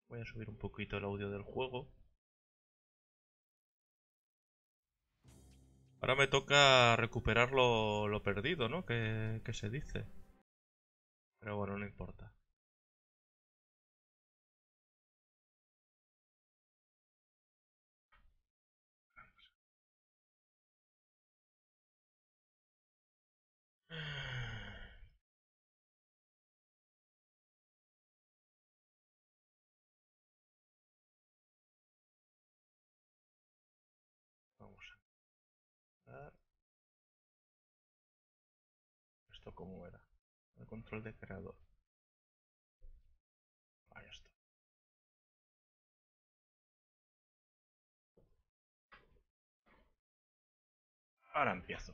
Voy a subir un poquito el audio del juego. Ahora me toca recuperar lo perdido, ¿no? Que se dice. Pero bueno, no importa. Vamos a ver. ¿Esto cómo era? El control de creador. Ahí está. Ahora empiezo.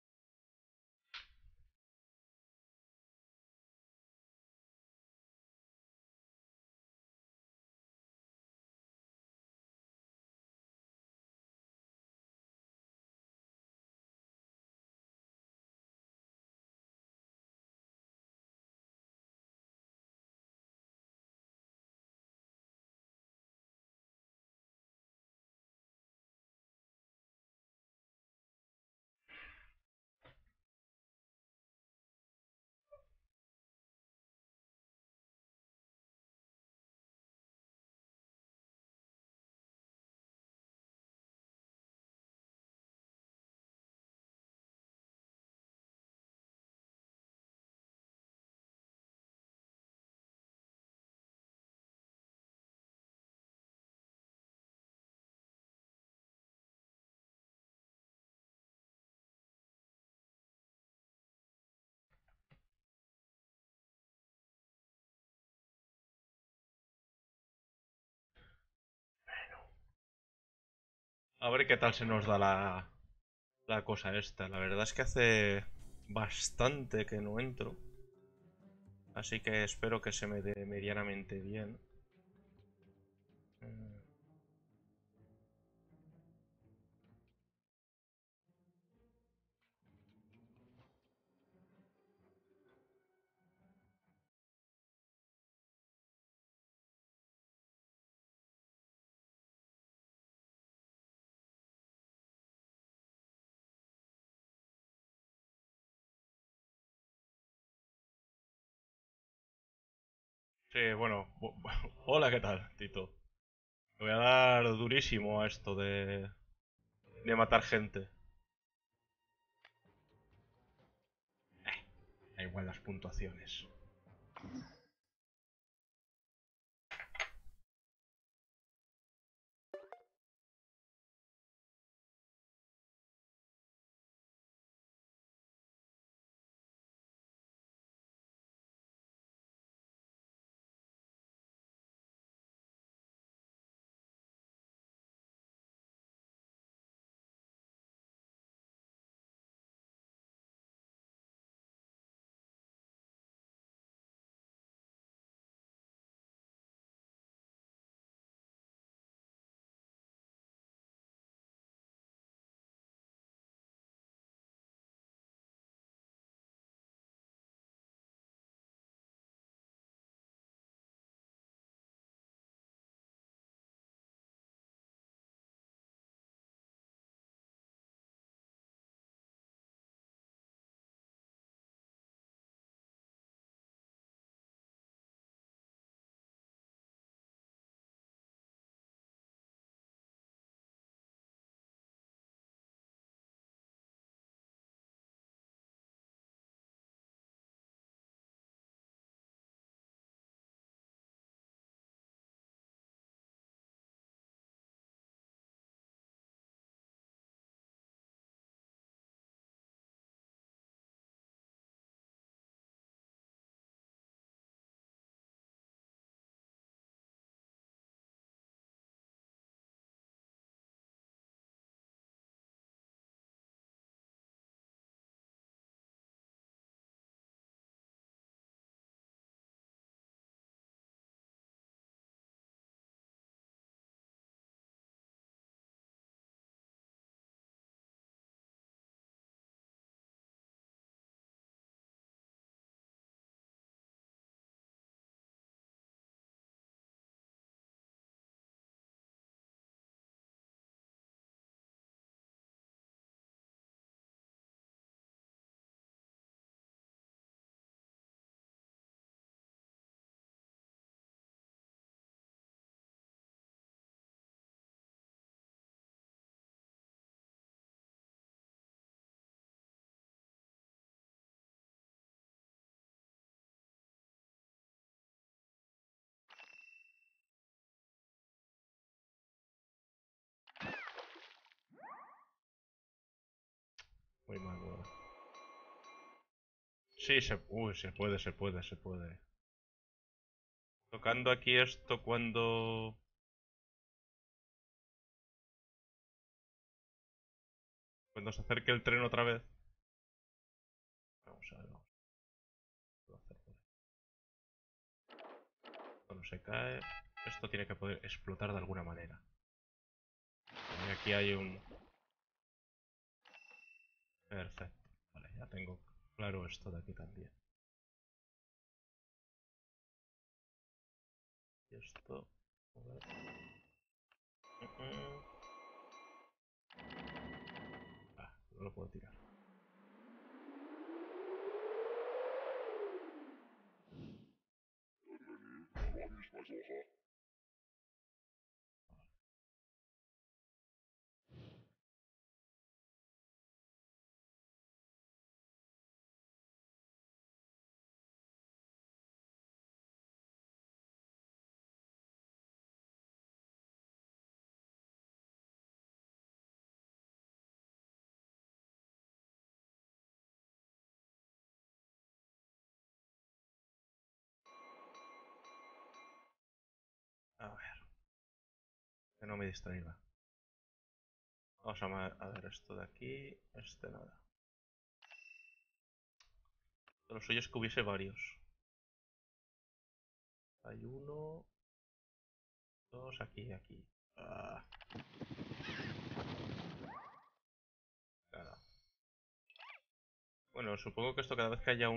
A ver qué tal se nos da la cosa esta. La verdad es que hace bastante que no entro. Así que espero que se me dé medianamente bien. Mm, Sí, bueno. Hola, ¿qué tal, Tito? Le voy a dar durísimo a esto de matar gente. Da igual las puntuaciones. Muy mal, bueno. Sí, uy, se puede, se puede, se puede. Tocando aquí esto cuando se acerque el tren otra vez. Vamos a ver, a hacer por aquí. Cuando se cae, esto tiene que poder explotar de alguna manera. Y aquí hay un... Perfecto. Vale, ya tengo claro esto de aquí también. Y esto... A ver. Ah, no lo puedo tirar. A ver, que no me distraiga. Vamos a ver esto de aquí. Este nada. Lo suyo es que hubiese varios. Hay uno, dos, aquí y aquí. Ah, nada. Bueno, supongo que esto cada vez que haya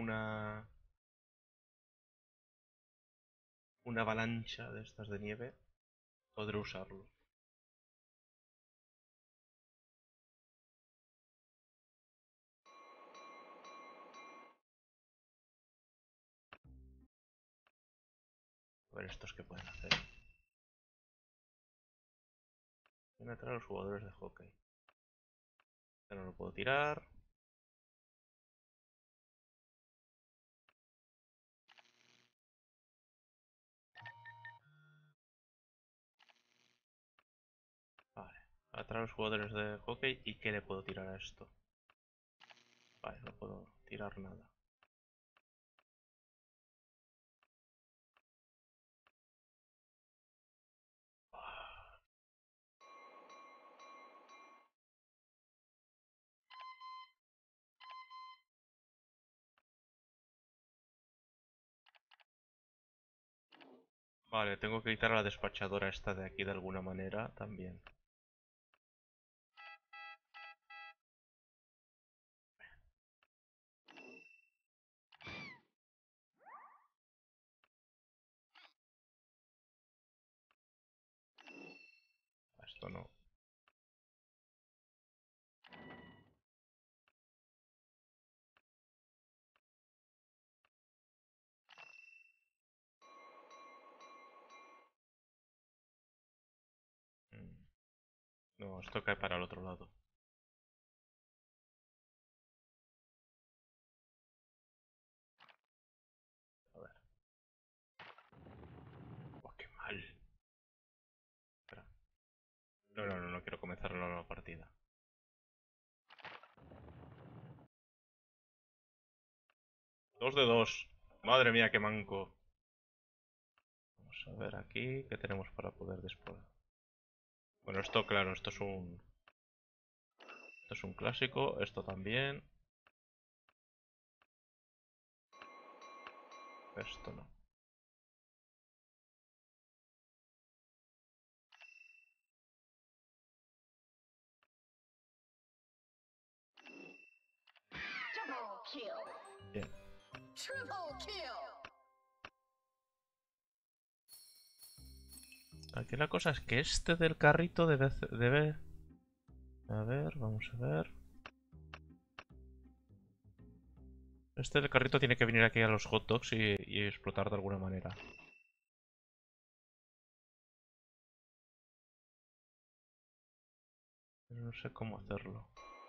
una avalancha de estas de nieve, podré usarlo. A ver estos que pueden hacer. Voy a meter a los jugadores de hockey. Este no lo puedo tirar. Vale. Voy a traer a los jugadores de hockey. ¿Y qué le puedo tirar a esto? Vale, no puedo tirar nada. Vale, tengo que quitar a la despachadora esta de aquí de alguna manera también. Esto no. Mm. No, esto cae para el otro lado. A ver. Oh, qué mal. Espera. No, no, no, no quiero comenzar la nueva partida. Dos de dos. Madre mía, qué manco. Vamos a ver aquí qué tenemos para poder después. Bueno, esto claro, esto es un clásico, esto también. Esto no. Bien. Aquí la cosa es que este del carrito debe... A ver, vamos a ver. Este del carrito tiene que venir aquí a los hot dogs y explotar de alguna manera. Pero no sé cómo hacerlo.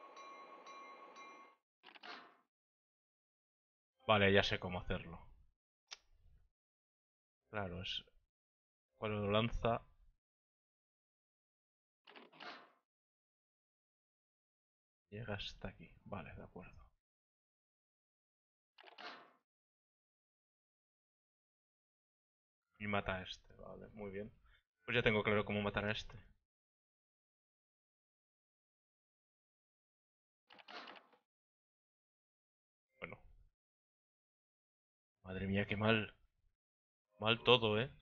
Vale, ya sé cómo hacerlo. Claro, es... Cuando lo lanza... Llega hasta aquí. Vale, de acuerdo. Y mata a este, vale, muy bien. Pues ya tengo claro cómo matar a este. Bueno, madre mía, qué mal. Mal todo, ¿eh?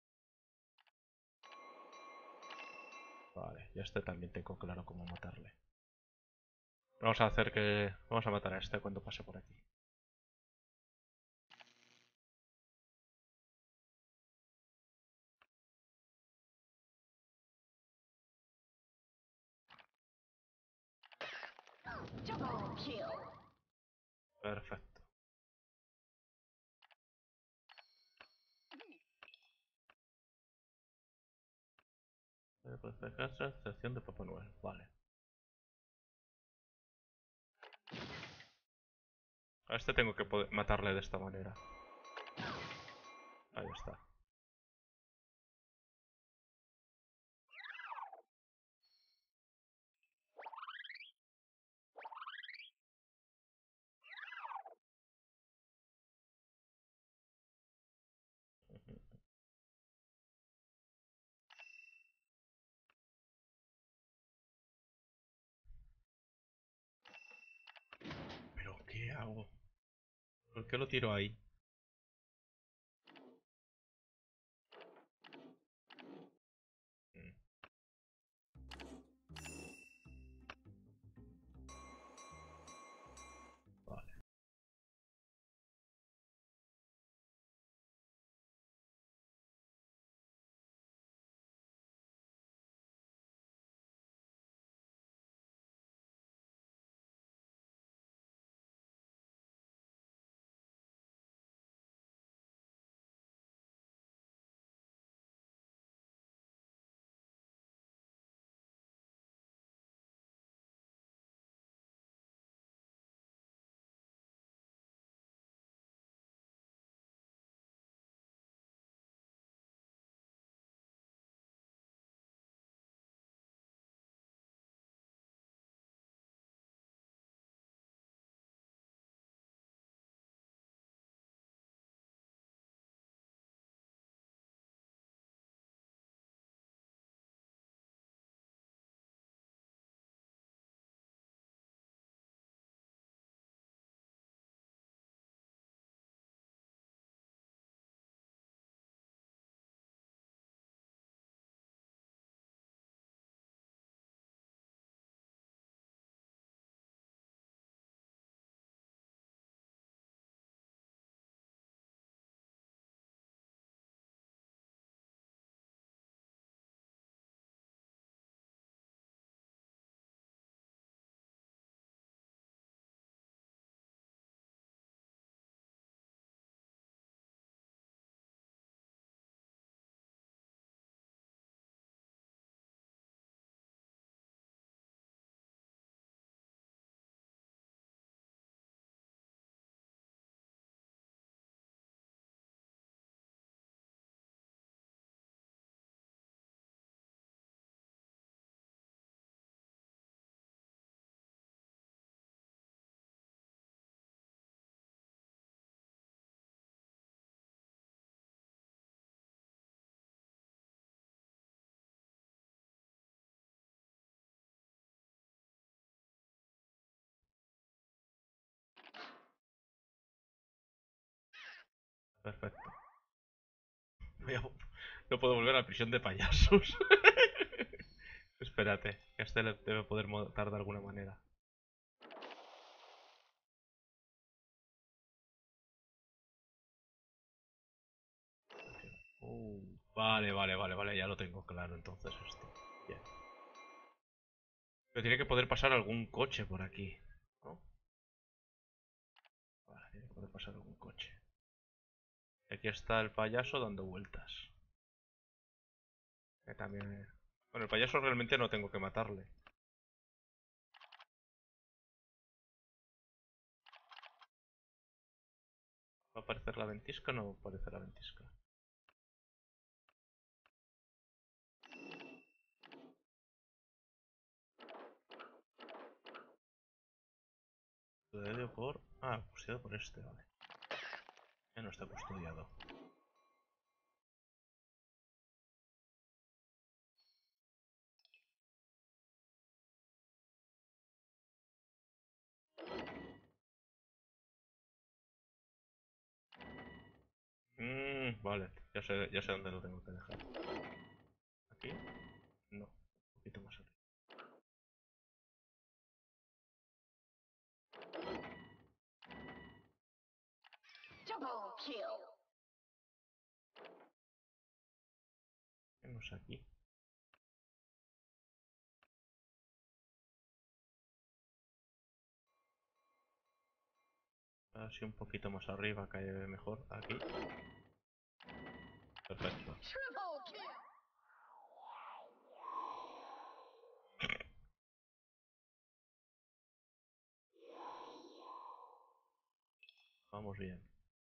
Vale, ya este también tengo claro cómo matarle. Vamos a hacer que... Vamos a matar a este cuando pase por aquí. Perfecto. Pues sección de Papá Noel. Vale. A este tengo que poder matarle de esta manera. Ahí está. ¿Pero qué hago? ¿Por qué lo tiro ahí? Mm, vale. Perfecto. Voy a- No puedo volver a la prisión de payasos. Espérate, que este le debe poder matar de alguna manera. Vale, vale, vale, vale, ya lo tengo claro entonces esto. Bien. Pero tiene que poder pasar algún coche por aquí, ¿no? Vale, tiene que poder pasar algún coche. Aquí está el payaso dando vueltas. Que también... Bueno, el payaso realmente no tengo que matarle. ¿Va a aparecer la ventisca o no va a aparecer la ventisca? Custodiado por... Ah, custodiado por este, vale. Ya no está custodiado. Vale, ya sé dónde lo tengo que dejar. ¿Aquí? No, un poquito más arriba. Double kill. Menos aquí. Así un poquito más arriba, cae mejor. Aquí. Perfecto. Triple kill. Vamos bien.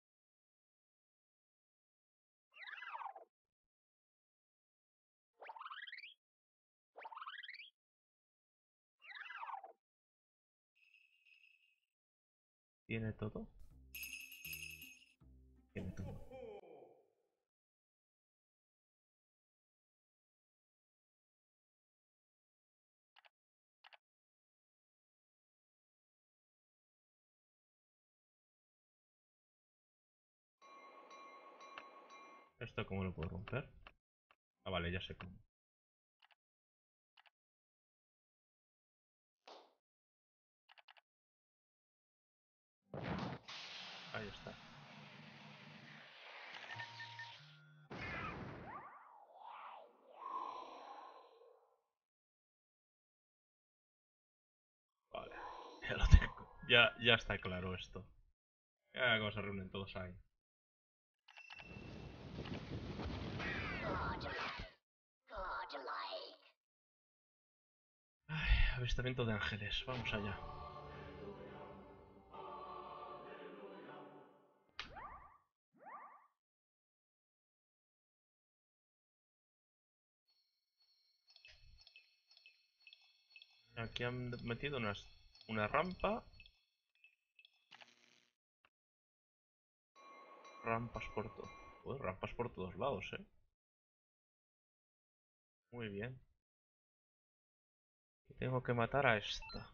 ¿Tiene todo? Tiene todo. ¿Esto cómo lo puedo romper? Ah, vale, ya sé cómo. Ahí está. Vale, ya lo tengo. Ya está claro esto. Ya cómo se reúnen todos ahí. Godlike. Ay, avistamiento de ángeles. Vamos allá. Aquí han metido una rampa. Rampas por todo. Uy, rampas por todos lados, Muy bien. Y tengo que matar a esta.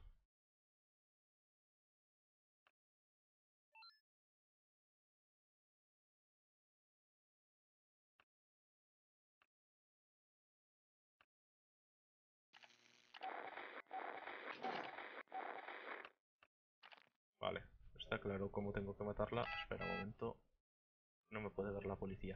Vale, está claro cómo tengo que matarla. Espera un momento. No me puede ver la policía.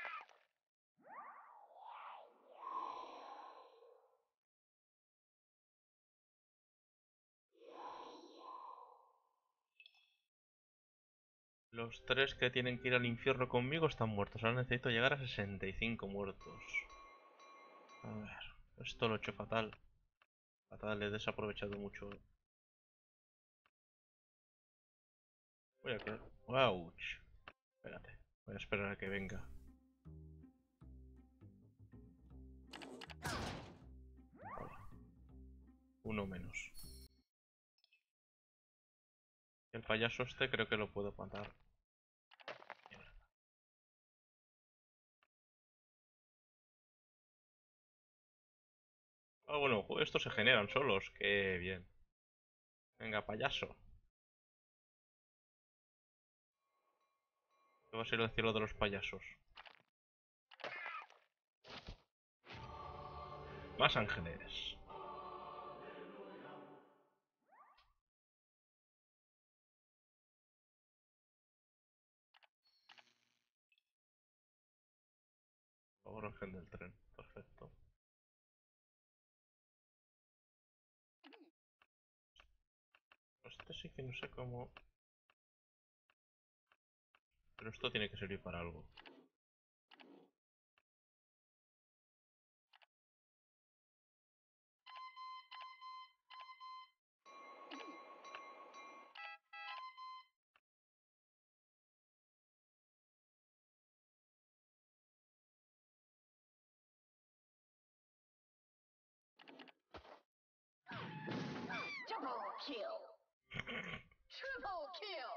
Los tres que tienen que ir al infierno conmigo están muertos. Ahora necesito llegar a 65 muertos. A ver, esto lo he hecho fatal. Fatal, he desaprovechado mucho. Voy a quedar... ¡Ouch! Espérate, voy a esperar a que venga. Hola. Uno menos. El payaso este creo que lo puedo matar. Mierda. Ah, bueno, estos se generan solos. Qué bien. Venga, payaso. ¿Qué va a ser el cielo de los payasos? Más ángeles. Ahora ángel del tren. Perfecto. Este sí que no sé cómo... Pero esto tiene que servir para algo. Double kill. kill.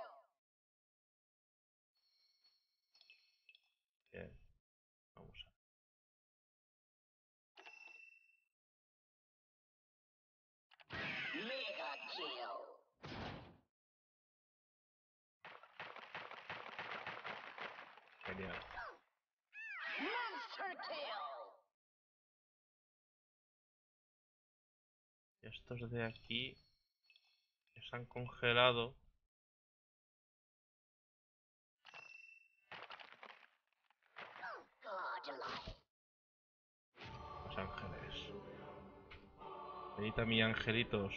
Bien, vamos a... Mega kill. Genial. Monster kill. Estos de aquí que se han congelado. Godlike. Los ángeles. Venid a mí, angelitos.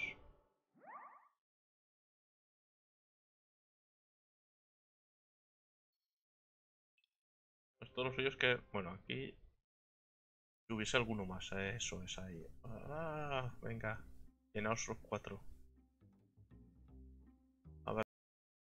Pues todos los suyos que... Bueno, aquí... Si hubiese alguno más, eso es ahí. Ah, venga. Llenaos los 4. A ver.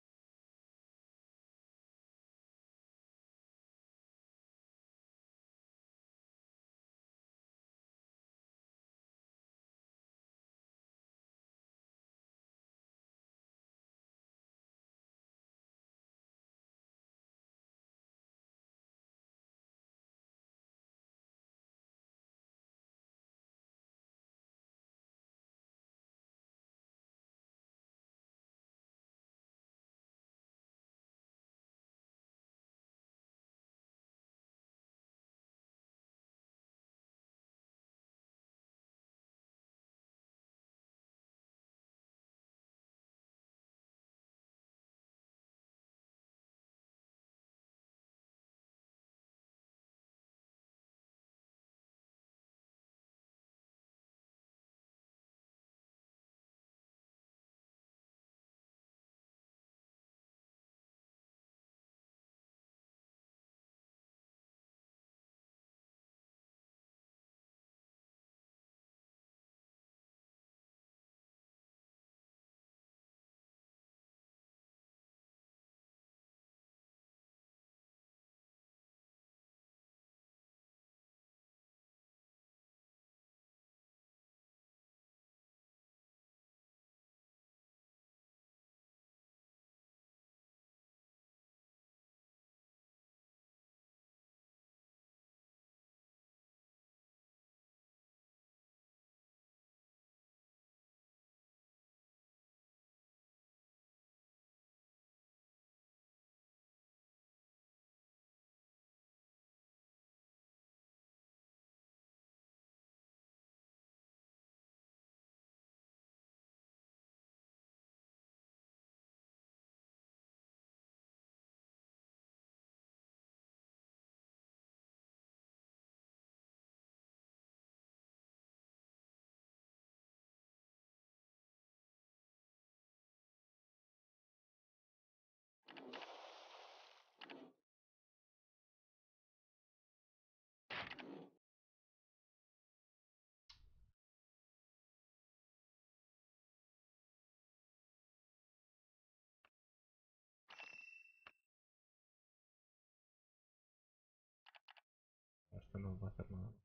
Esto no va a hacer nada.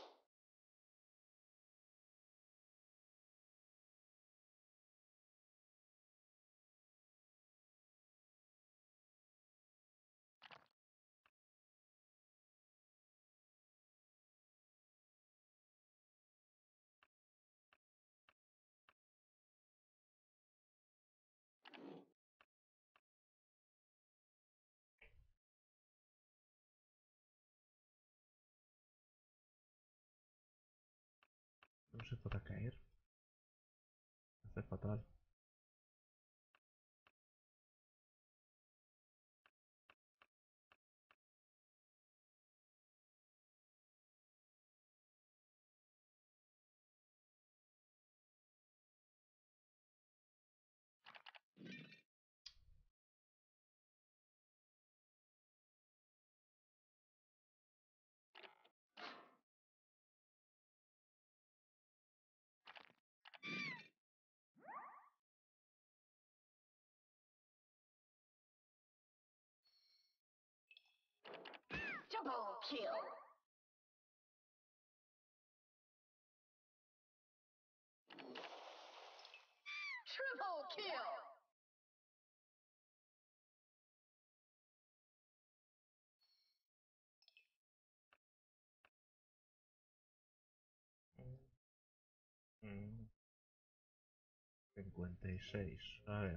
No se podrá caer. Hace fatal. Double kill. Triple kill. 56. A ver.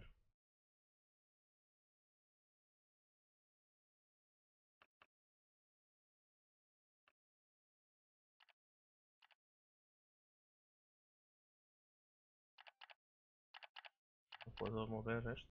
No puedo mover esto.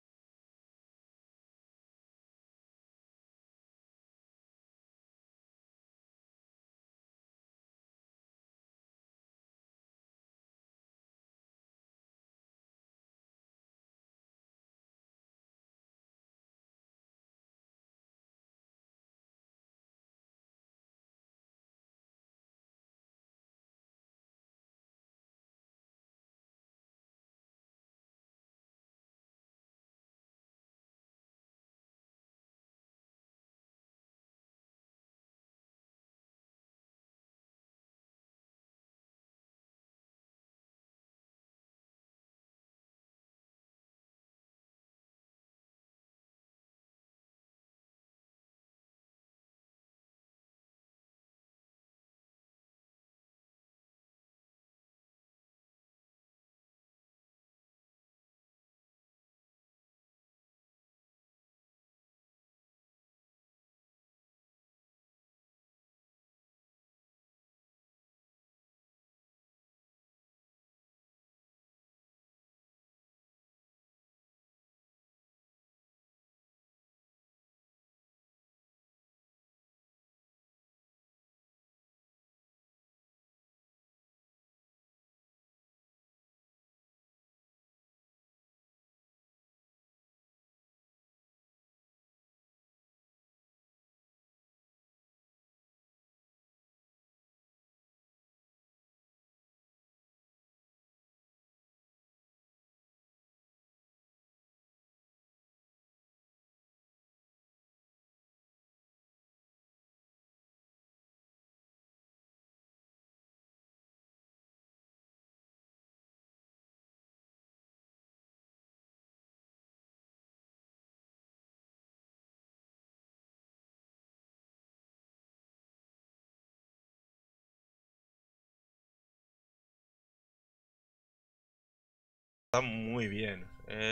Está muy bien.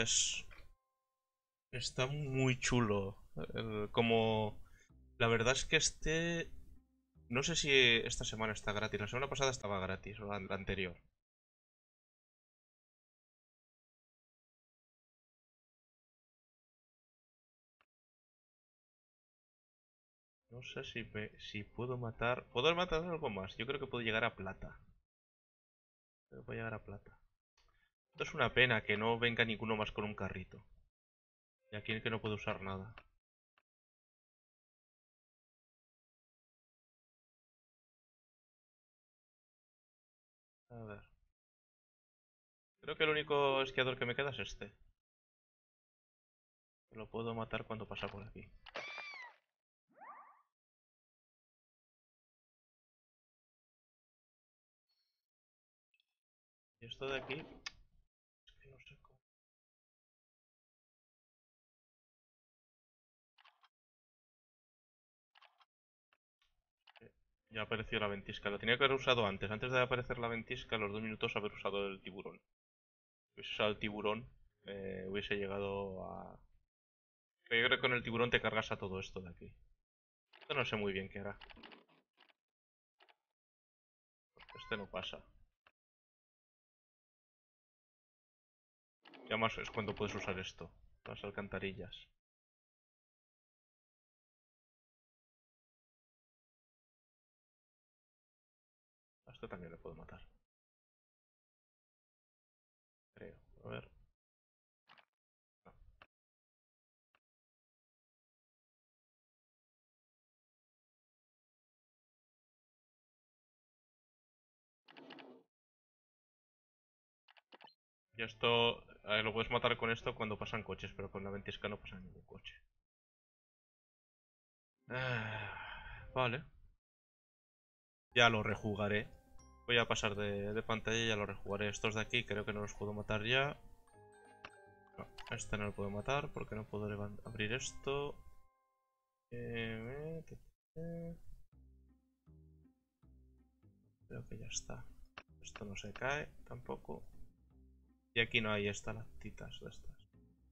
Está muy chulo. Como... La verdad es que no sé si esta semana está gratis. La semana pasada estaba gratis, o la anterior. No sé si puedo matar... ¿Puedo matar algo más? Yo creo que puedo llegar a plata. Creo que puedo llegar a plata. Esto es una pena que no venga ninguno más con un carrito. Y aquí es que no puedo usar nada. A ver. Creo que el único esquiador que me queda es este. Lo puedo matar cuando pasa por aquí. Y esto de aquí... Es que no sé cómo... Ya apareció la ventisca. Lo tenía que haber usado antes. Antes de aparecer la ventisca, a los 2 minutos haber usado el tiburón. Si hubiese usado el tiburón, hubiese llegado a... Pero yo creo que con el tiburón te cargas a todo esto de aquí. Esto no sé muy bien qué hará. Porque este no pasa. Y además es cuando puedes usar esto. Las alcantarillas. A este también le puedo matar. Creo. A ver. No. Y esto lo puedes matar con esto cuando pasan coches, pero con la ventisca no pasa ningún coche. Vale. Ya lo rejugaré. Voy a pasar de pantalla y ya lo rejugaré. Estos de aquí creo que no los puedo matar ya. No, este no lo puedo matar porque no puedo abrir esto. Creo que ya está. Esto no se cae tampoco. Y aquí no hay estalactitas de estas.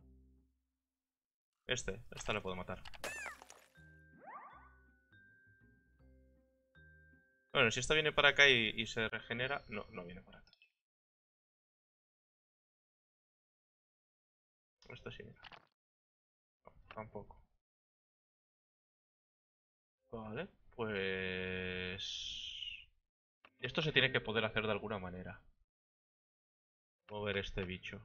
Esta le puedo matar. Bueno, si esta viene para acá y se regenera... No, no viene para acá. Esto sí, mira. No, tampoco. Vale, pues... Esto se tiene que poder hacer de alguna manera. Mover este bicho.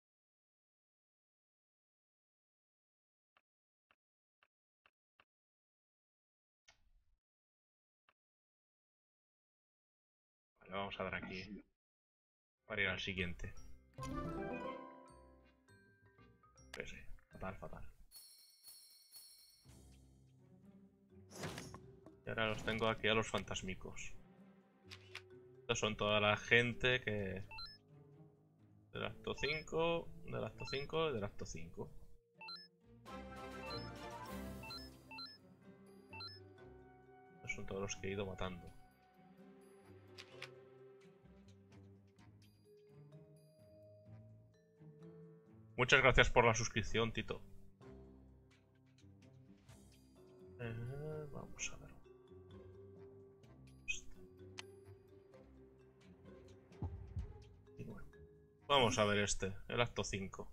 Vale, vamos a dar aquí. Para ir al siguiente. Pues sí, fatal, fatal. Y ahora los tengo aquí a los fantasmicos. Estos son toda la gente que... Del acto 5, del acto 5 y del acto 5. Estos son todos los que he ido matando. Muchas gracias por la suscripción, Tito. Vamos a ver. Y bueno, vamos a ver el acto 5.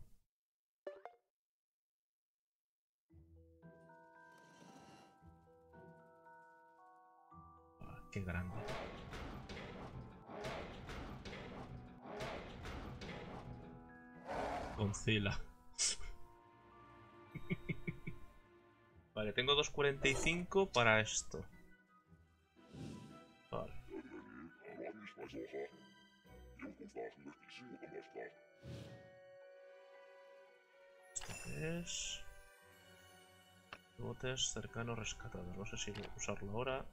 Ah, qué grande. Godzilla. Vale, tengo 2.45 para esto. Vale. ¿Esto qué es? Botes cercanos rescatados. No sé si usarlo ahora.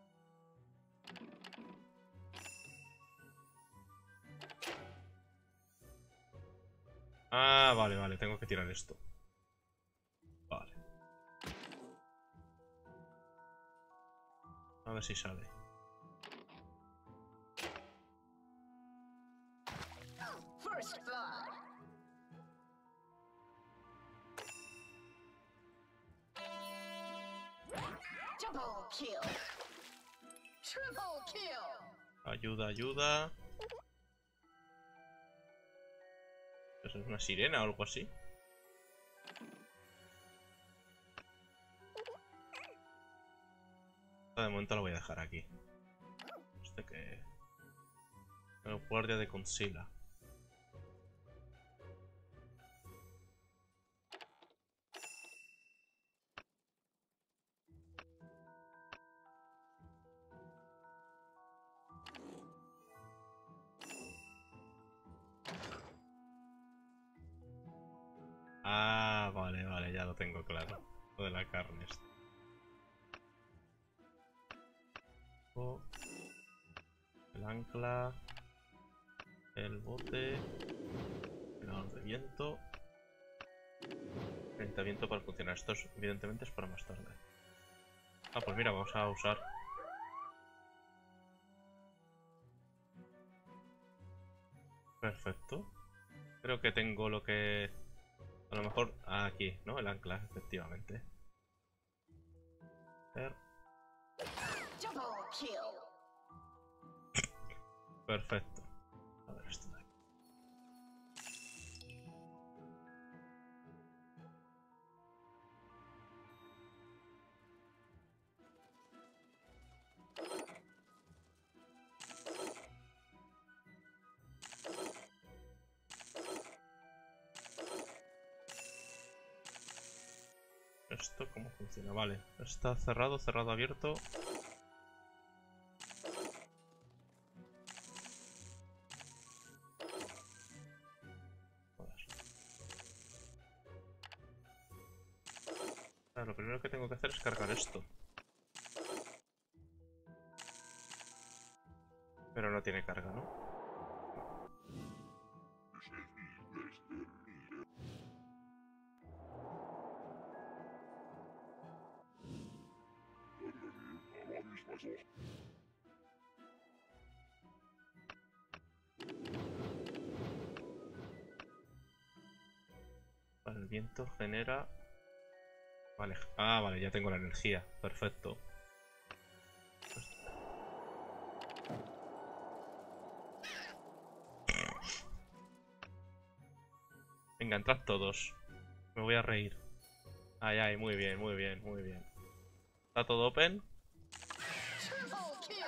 Ah, vale, vale. Tengo que tirar esto. Vale. A ver si sale. First blood. Double kill. Triple kill. Ayuda, ayuda. ¿Es una sirena o algo así? De momento lo voy a dejar aquí. Este que... El guardia de Godzilla. Ah, vale, vale, ya lo tengo claro. Lo de la carne esta. El ancla. El bote. Generador de viento. Calentamiento para funcionar. Esto evidentemente es para más tarde. Ah, pues mira, vamos a usar. Perfecto. Creo que tengo lo que... A lo mejor aquí, ¿no? El ancla, efectivamente. Double kill. Perfecto. A ver esto de aquí. ¿Esto cómo funciona? Vale. Está cerrado, cerrado, abierto. Claro, lo primero que tengo que hacer es cargar esto. Pero no tiene carga, ¿no? El viento genera... Vale. Ah, vale, ya tengo la energía. Perfecto. Venga, entrad todos. Me voy a reír. Ay, ay, muy bien, muy bien, muy bien. ¿Está todo open? Triple kill.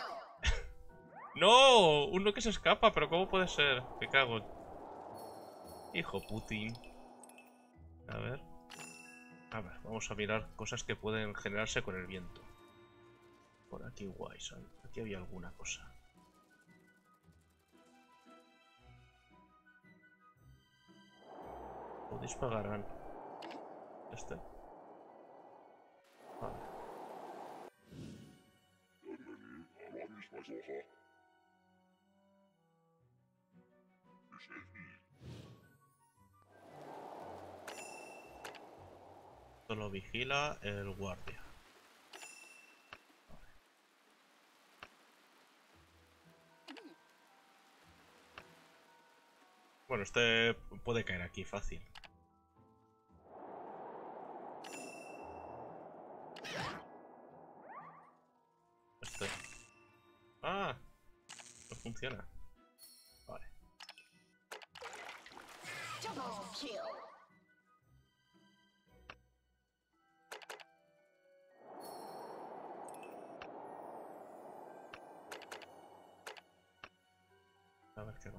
¡No! Uno que se escapa, pero ¿cómo puede ser? Me cago. Hijo Putin. A ver. A ver, vamos a mirar cosas que pueden generarse con el viento. Por aquí, guays. Aquí había alguna cosa. O dispararán. Este. Vale. Solo vigila el guardia. Bueno, este puede caer aquí fácil. Este. Ah, no funciona. Vale. Double kill. A ver qué va.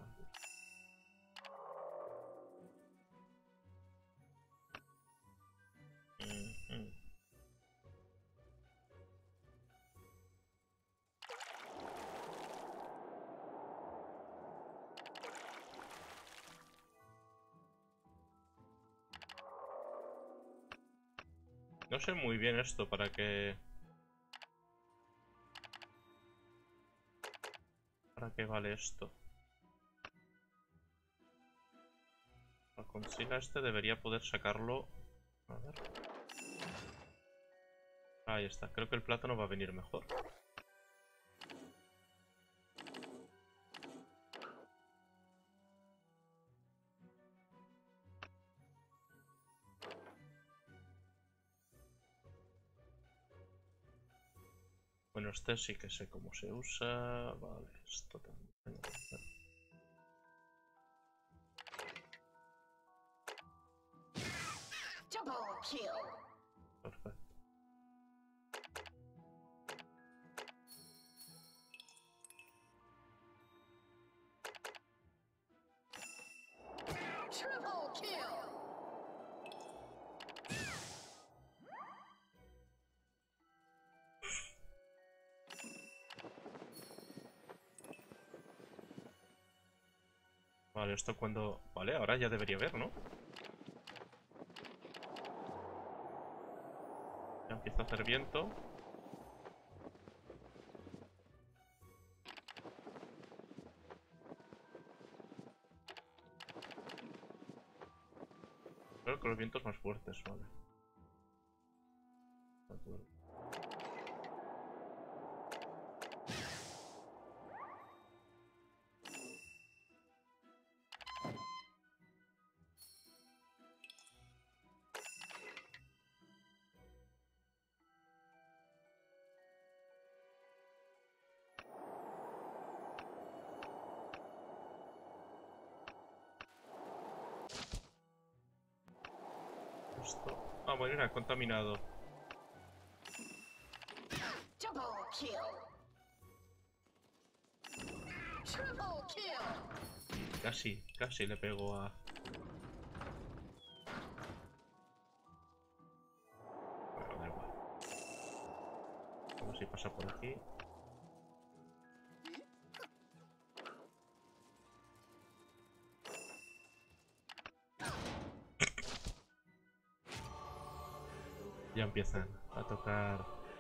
Mm. No sé muy bien esto para qué... ¿Para qué vale esto? Para consiga este debería poder sacarlo... A ver... Ahí está. Creo que el plátano va a venir mejor. Bueno, este sí que sé cómo se usa. Vale, esto también tengo que hacer. Double kill. Perfecto. Triple kill. Vale, esto cuando... Vale, ahora ya debería ver, ¿no? Ya empieza a hacer viento. Creo que los vientos más fuertes, vale. De acuerdo. Esto... Ah, bueno, era contaminado. Double kill. Triple kill. Casi le pego a... Bueno, da igual. A ver si pasa por aquí. Ya empiezan a tocar...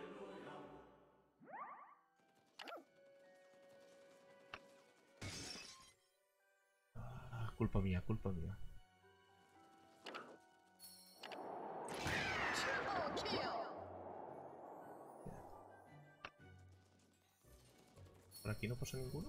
Ah, culpa mía, culpa mía. Triple kill. ¿Por aquí no pasa ninguno?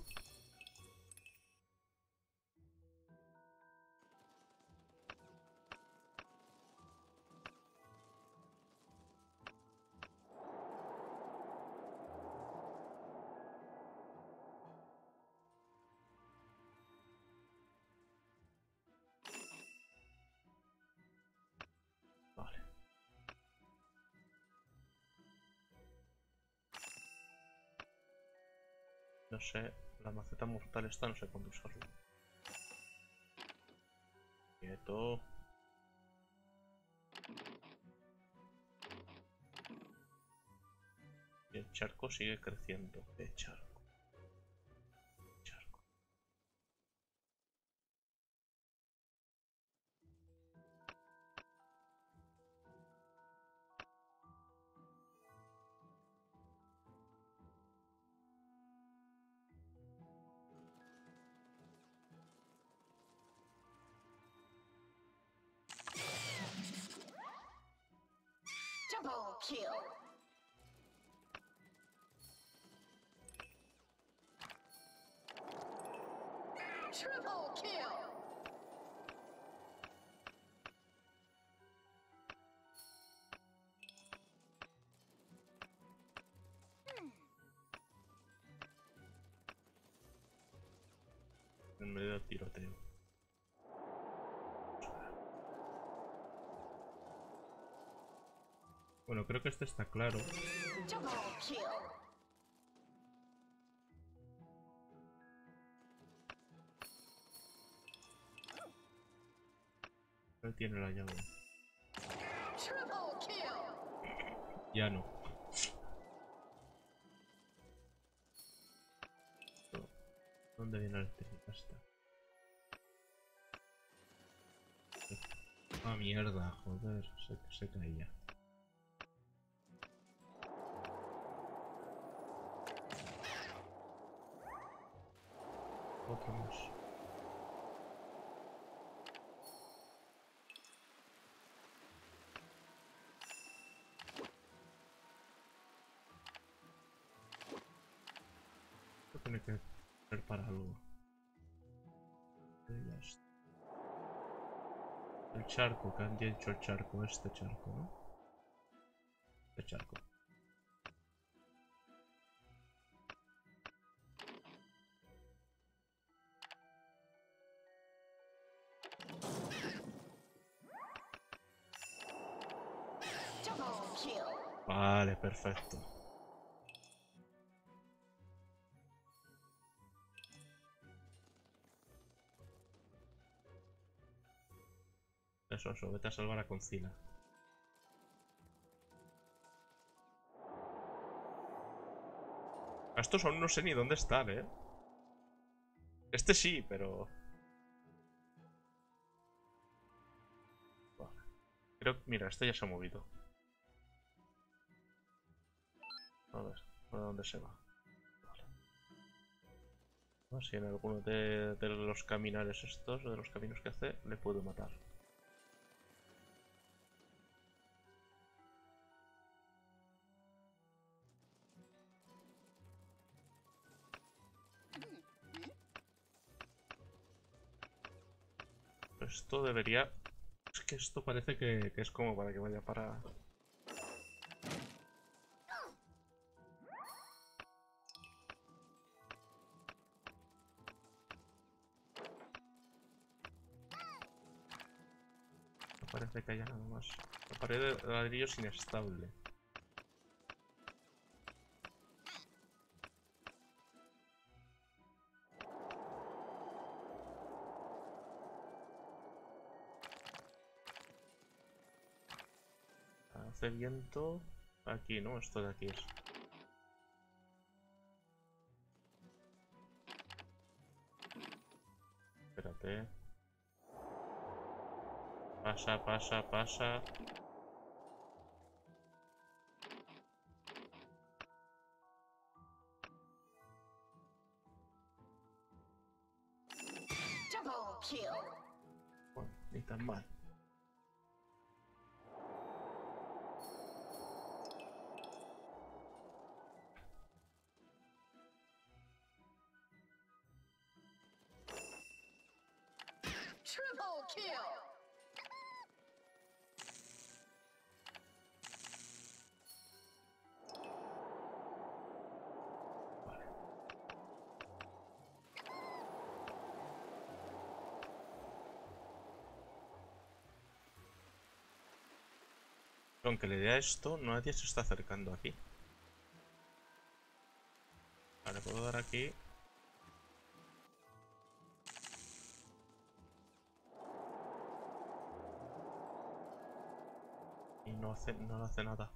No sé, la maceta mortal esta no sé cuándo usarla. Quieto. Y el charco sigue creciendo. De charco. Charco. Double kill. Triple kill. En medio del tiroteo. Bueno, creo que este está claro. Double kill. Él tiene la llave. Triple kill. Ya no. ¿Dónde viene la electricidad esta? Ah, mierda, joder, se caía. Otro más. Esto tiene que ser para algo. Ya está. El charco, que han dicho el charco, este charco, ¿no? Este charco. Double kill. Vale, perfecto. Eso, vete a salvar a Concila. A estos aún no sé ni dónde están, ¿eh? Este sí, pero... Vale. Creo que... Mira, este ya se ha movido. A ver, ¿a dónde se va? Vale. A ver si en alguno de los caminares estos, de los caminos que hace, le puedo matar. Esto debería... Es que esto parece que es como para que vaya para... No parece que haya nada más. La pared de ladrillo es inestable. Hace viento... Aquí, ¿no? Esto de aquí es... Espérate. Pasa, pasa, pasa. Double kill. Bueno, ni tan mal. Triple kill. Vale. Aunque le dé a esto, nadie se está acercando aquí. Vale, puedo dar aquí. no hace nada.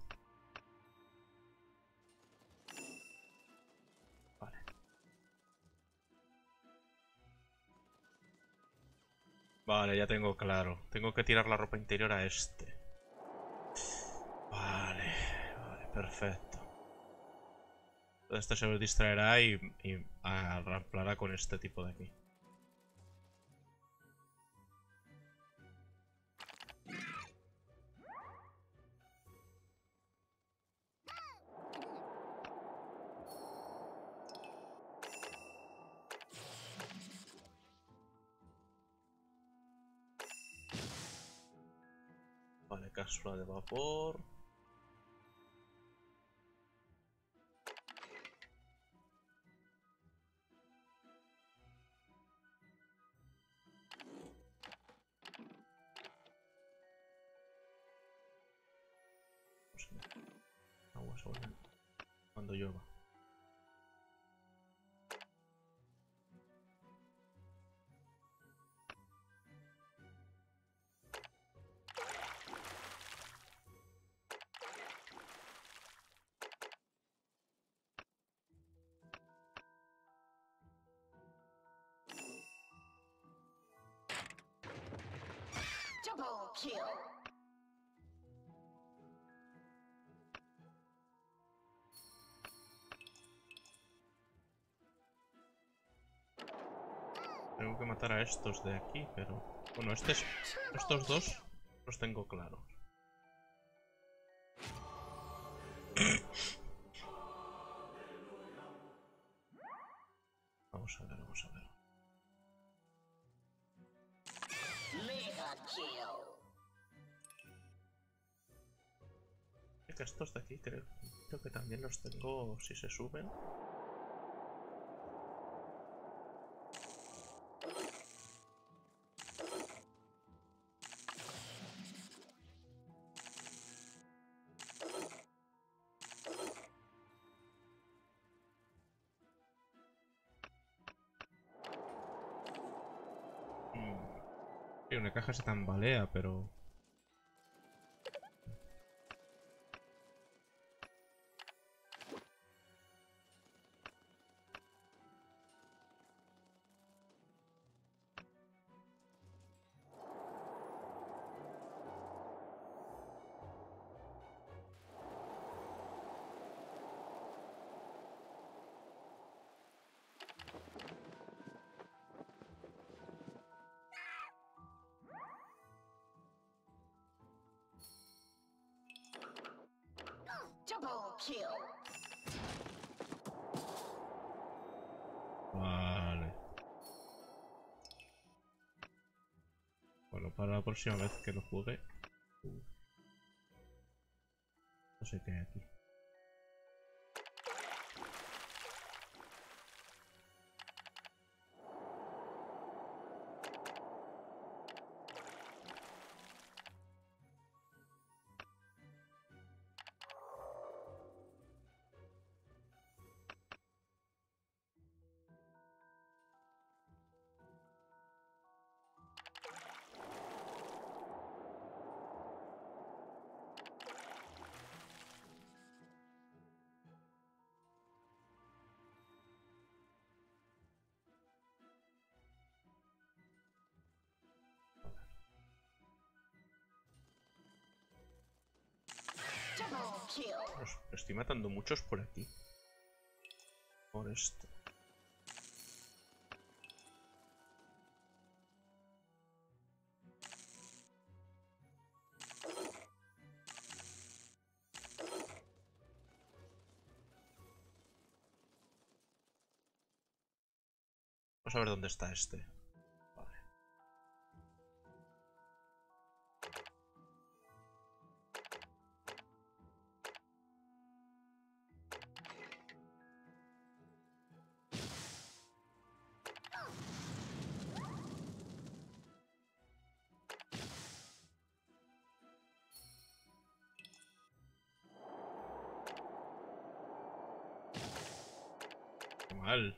Vale. Vale, ya tengo claro. Tengo que tirar la ropa interior a este. Vale, vale, perfecto. Este se distraerá y arramplará con este tipo de aquí. Vale, cápsula de vapor. Agua sobre cuando llueva. Double kill. Tengo que matar a estos de aquí, pero... Bueno, estos dos los tengo claros. Vamos a ver, vamos a ver. Mega kill. Es que estos de aquí creo que también los tengo si se suben. Sí, una caja se tambalea, pero... Double kill. Vale. Bueno, para la próxima vez que lo juegue... No sé qué hay aquí. Double kill. Estoy matando muchos por aquí. Por esto. Vamos a ver dónde está este. Vale. Qué mal.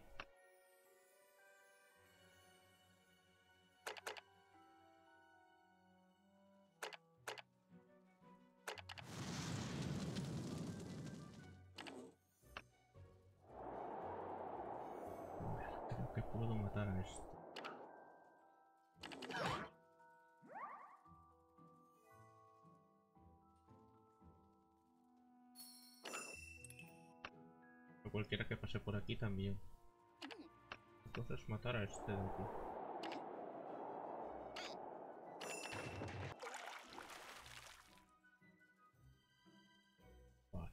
puedo matar a este. Pero cualquiera que pase por aquí también. Entonces matar a este de aquí. Vale.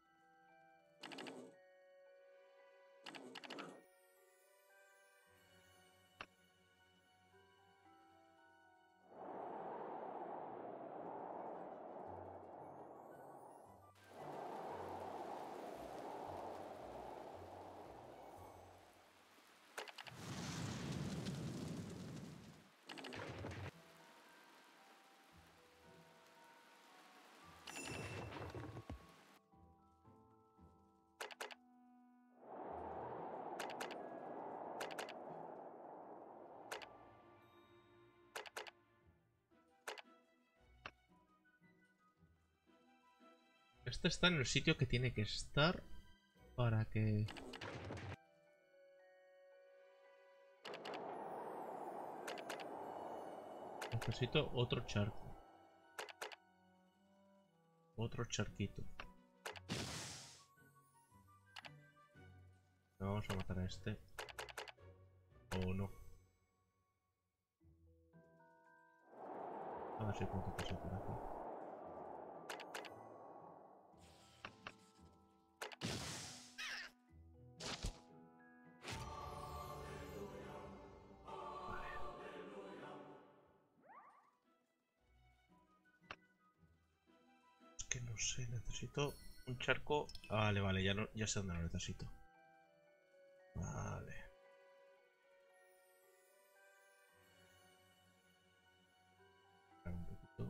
Este está en el sitio que tiene que estar para que... Necesito otro charco. Otro charquito. Vamos a matar a este. O no. A ver si puedo pasar por aquí. Es que no sé, necesito un charco. Vale, vale, ya, no, ya sé dónde lo necesito. Vale. Un poquito.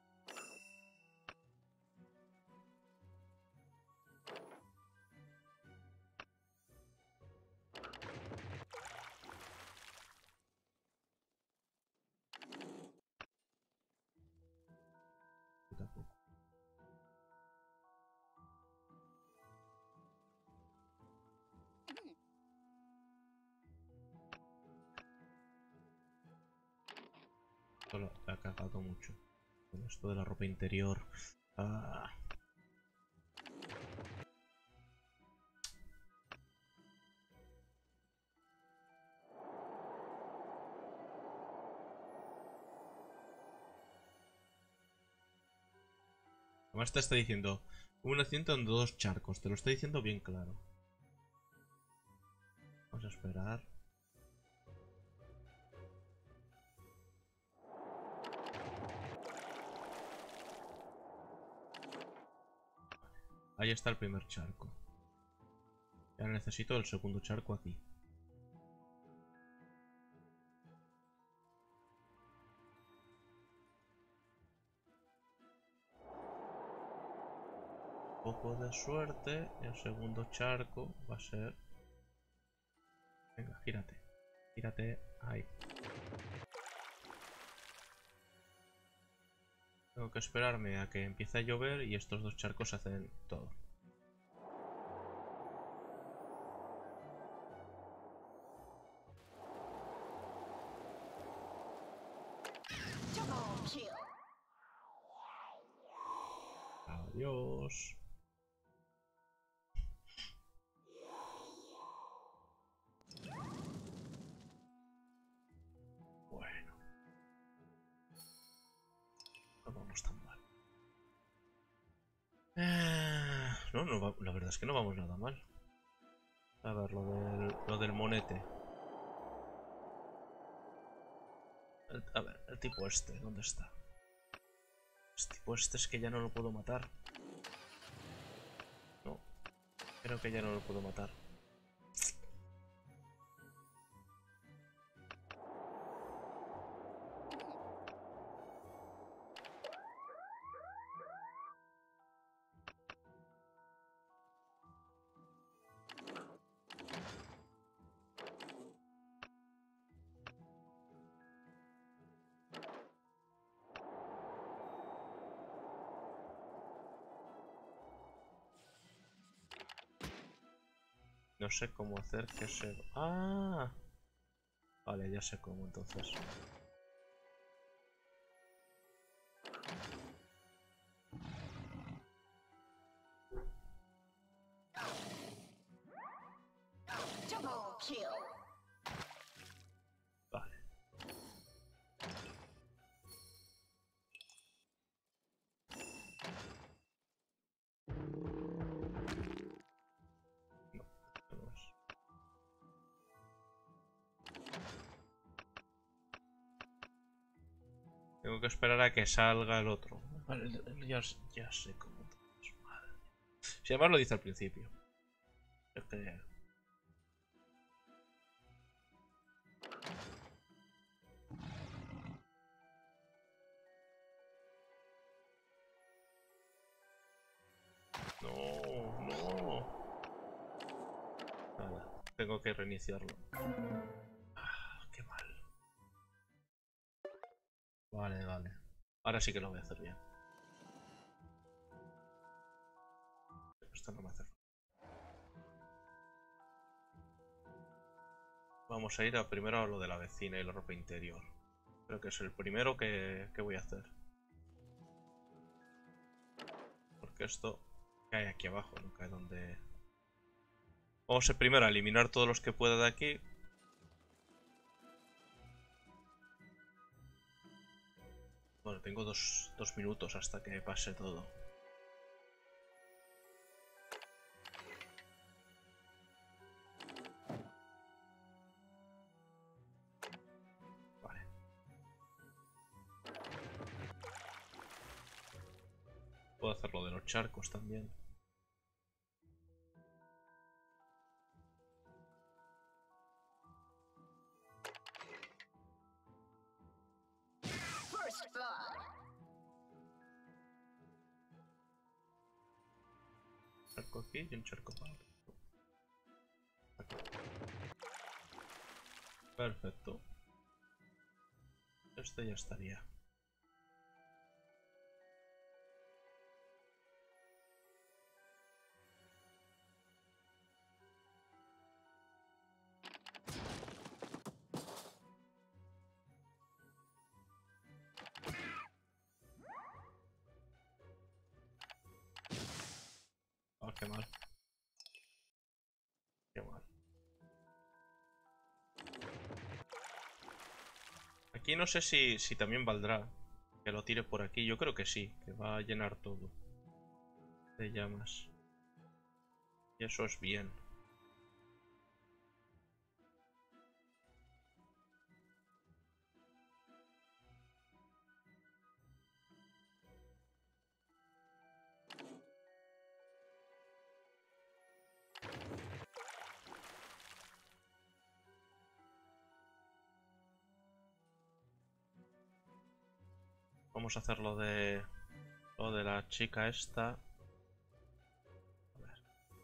Yo tampoco. Esto lo ha cagado mucho. Con esto de la ropa interior. Ah. Además te está diciendo un asiento en dos charcos. Te lo está diciendo bien claro. Vamos a esperar. Ahí está el primer charco. Ya necesito el segundo charco aquí. Un poco de suerte. Y el segundo charco va a ser... Venga, gírate. Gírate. Ahí. Tengo que esperarme a que empiece a llover y estos dos charcos hacen todo. Double kill. Adiós. Bueno. No vamos tan mal. No, no la verdad es que no vamos nada mal. A ver, lo del monete. A ver, el tipo este, ¿dónde está? El tipo este es que ya no lo puedo matar. No, creo que ya no lo puedo matar. No sé cómo hacer que se... ¡Ah! Vale, ya sé cómo entonces. Double kill. Vale. No, no es. Tengo que esperar a que salga el otro. Vale, ya sé cómo. Madre. Si además lo dice al principio. Es que... No, no. Nada, tengo que reiniciarlo. Ah, qué mal. Vale, vale. Ahora sí que lo voy a hacer bien. Esto no me hace falta. Vamos a ir primero a lo de la vecina y la ropa interior. Creo que es el primero que voy a hacer. Porque esto cae aquí abajo, no cae donde... Vamos a primero a eliminar todos los que pueda de aquí. Bueno, tengo dos minutos hasta que pase todo. Vale. Puedo hacer lo de los charcos también. First blood. Charco aquí y un charco para aquí. Perfecto. Este ya estaría. Ah, qué mal. Qué mal. Aquí no sé si también valdrá que lo tire por aquí. Yo creo que sí, que va a llenar todo de llamas. Y eso es bien. Vamos a hacer lo de la chica esta. A ver.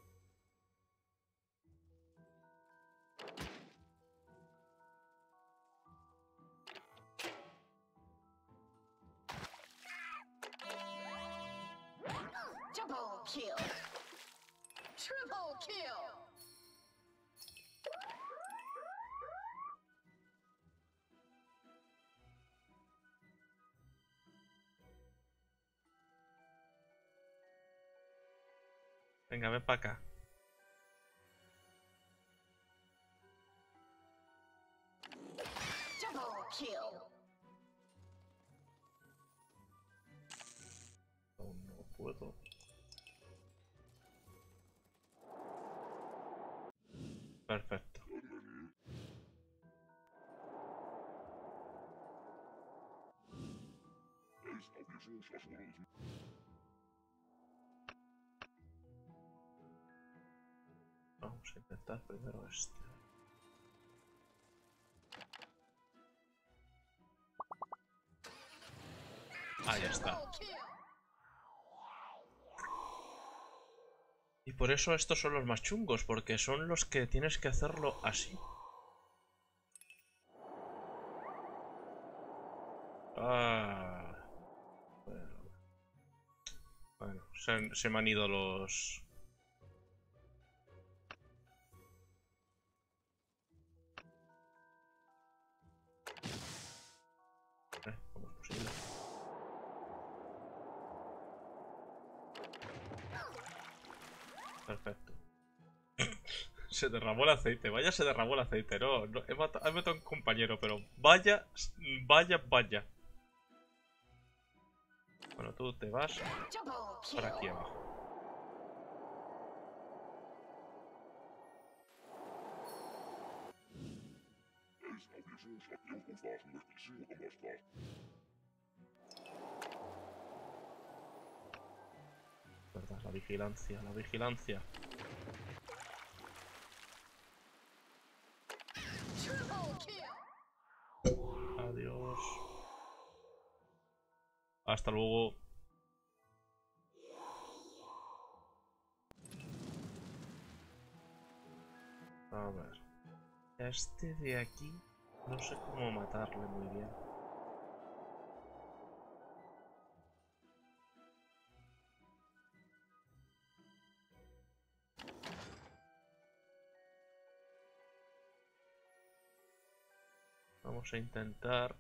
Double kill. Triple kill. Venga, ven para acá. Double kill. No puedo. Perfecto. Vamos a intentar primero este. Ahí está. Double kill. Y por eso estos son los más chungos, porque son los que tienes que hacerlo así. Ah. Bueno, se me han ido los... Perfecto. Se derramó el aceite. Vaya, se derramó el aceite. No, no he matado a un compañero, pero vaya, vaya. Bueno, tú te vas Double para aquí kill. abajo. ¿Verdad? La vigilancia, la vigilancia. Triple kill. Adiós. Hasta luego. A ver. Este de aquí no sé cómo matarle muy bien. Vamos a intentar...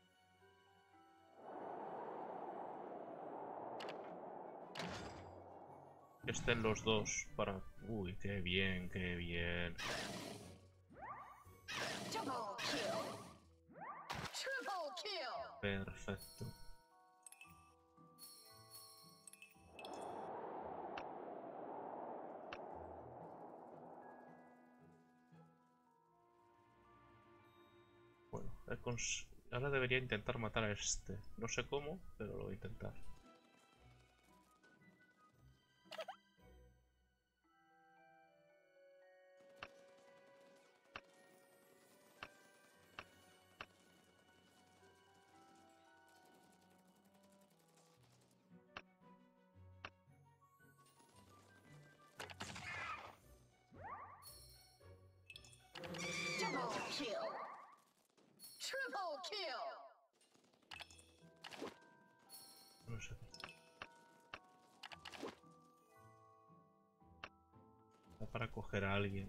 que estén los dos para... Uy, qué bien, qué bien. Double kill. Triple kill. Perfecto. Bueno, ahora debería intentar matar a este. No sé cómo, pero lo voy a intentar. Double kill. Triple kill. No sé. Da para coger a alguien.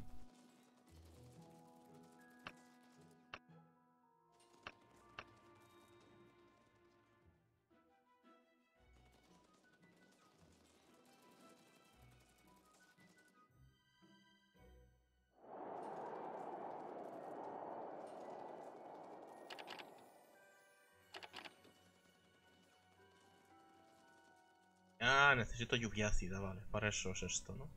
Ah, necesito lluvia ácida, vale. Para eso es esto, ¿no?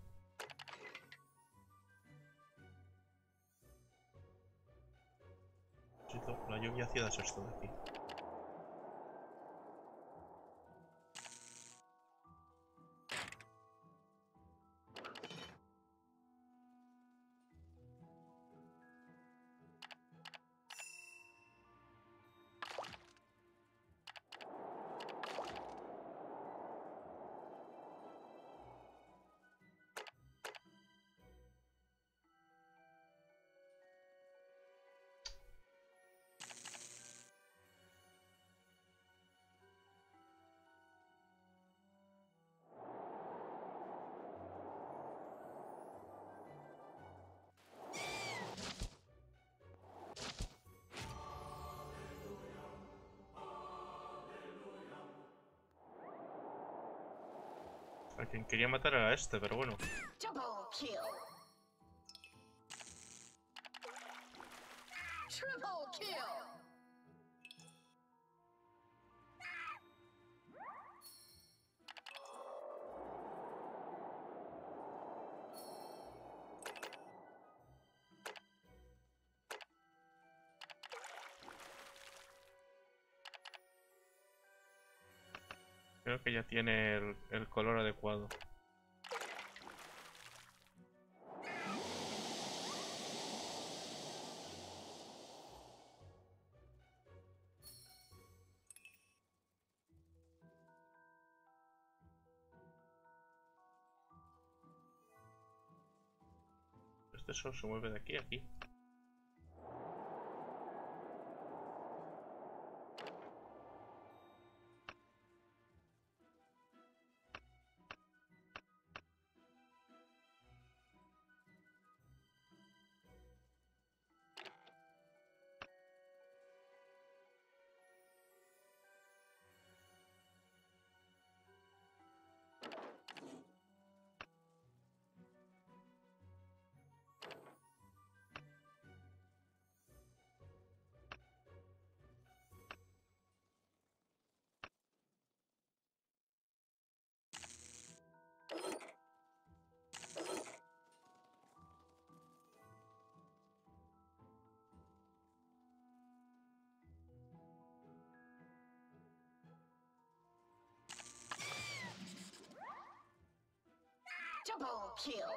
Necesito... La lluvia ácida es esto de aquí. A quien quería matar era este, pero bueno. Double kill. Triple kill. Creo que ya tiene el color adecuado. Este solo se mueve de aquí a aquí. Double kill.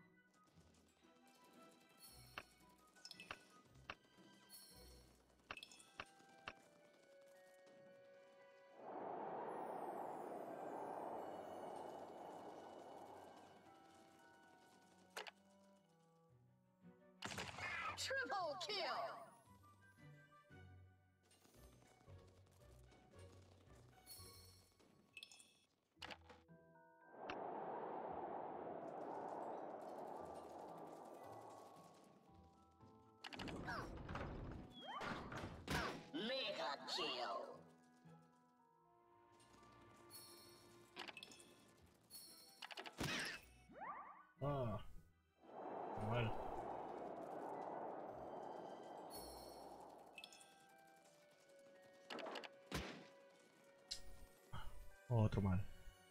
Triple kill. Mega kill. Ah, mal. Otro mal.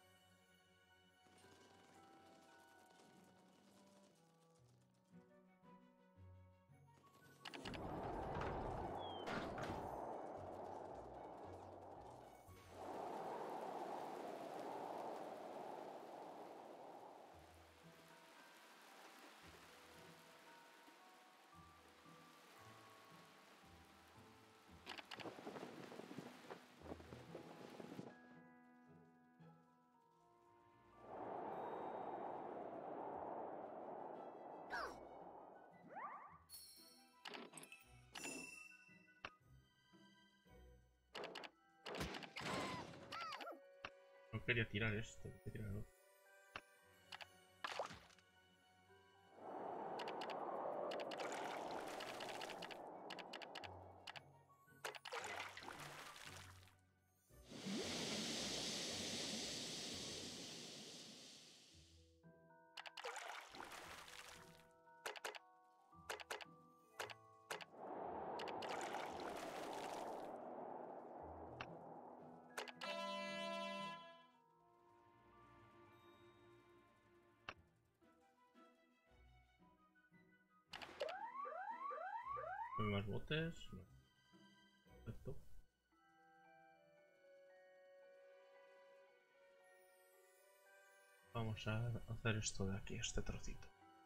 No quería tirar esto, quería tirar otro. ¿No hay más botes? No. Perfecto. Vamos a hacer esto de aquí, este trocito.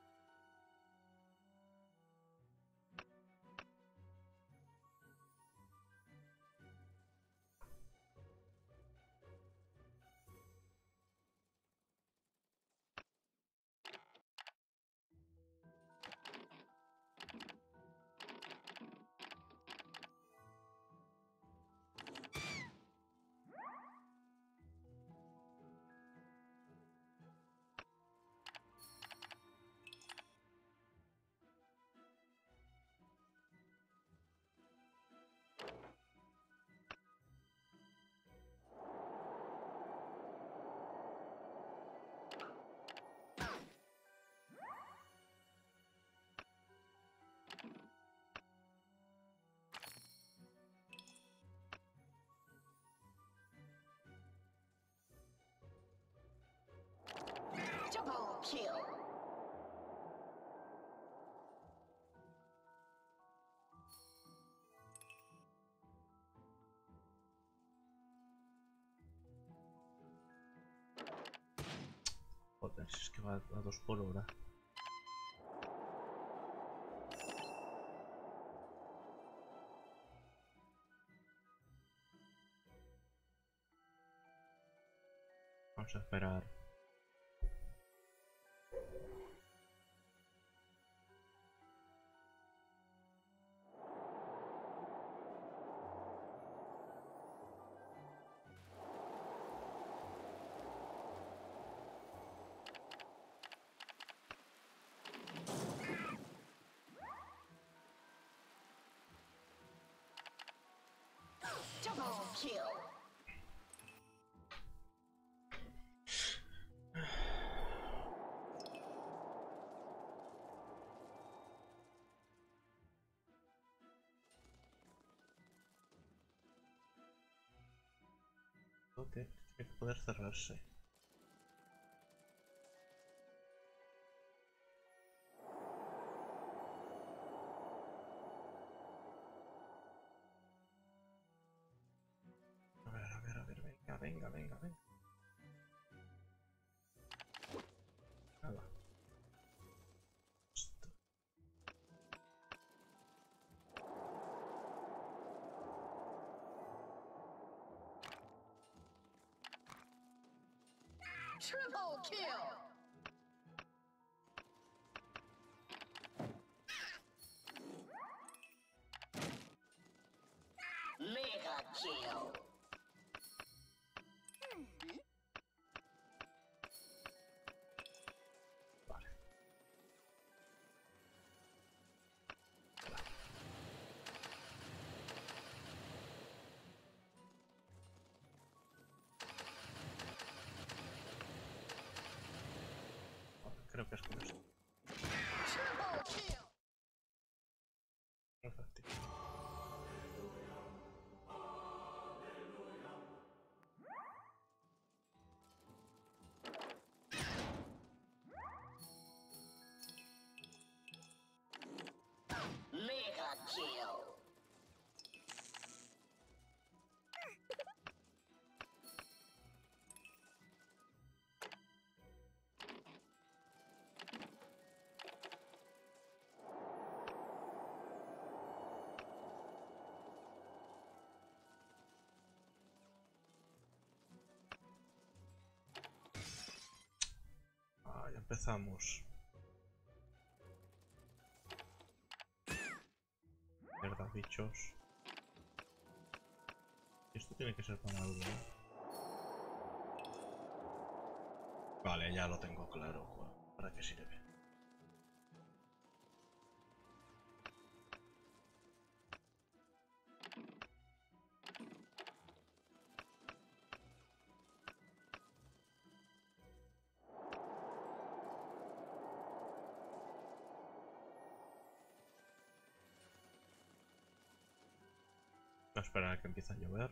Double kill. Joder, si es que va a 2 por hora. Vamos a esperar. Double kill. Ok, tiene que poder cerrarse. Triple kill. Mega kill. Vale. Vale, creo que es con eso. Triple kill. Efectivo. Mega kill. Ah, ya empezamos. Mierda, bichos. Esto tiene que ser para algo, ¿no? Vale, ya lo tengo claro. ¿Para qué sirve? Voy a esperar a que empiece a llover.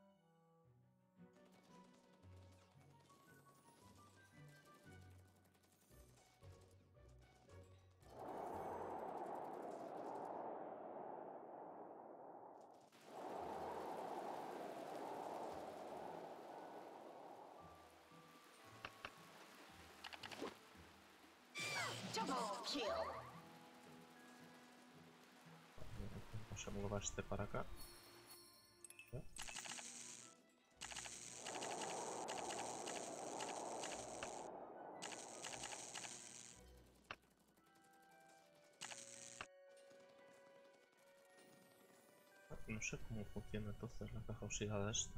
Double kill. No se mueva este para acá. ¿Ya? No sé cómo funciona entonces la caja oxidada esta.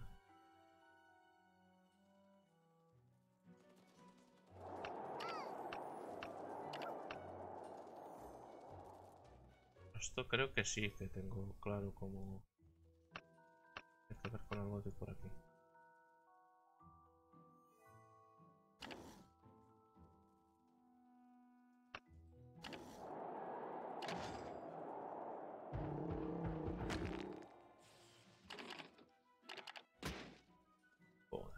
Esto creo que sí, que tengo claro cómo... Tiene que ver con algo de por aquí. Joder.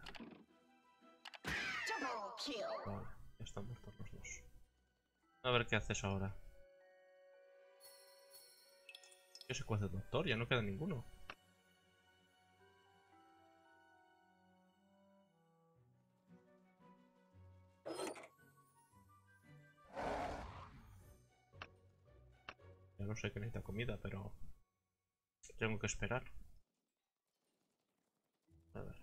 Double kill. Vale, ya están muertos los dos. A ver qué haces ahora. ¿Qué secuencia del doctor? Ya no queda ninguno. Ya no sé que necesita comida, pero... tengo que esperar. A ver.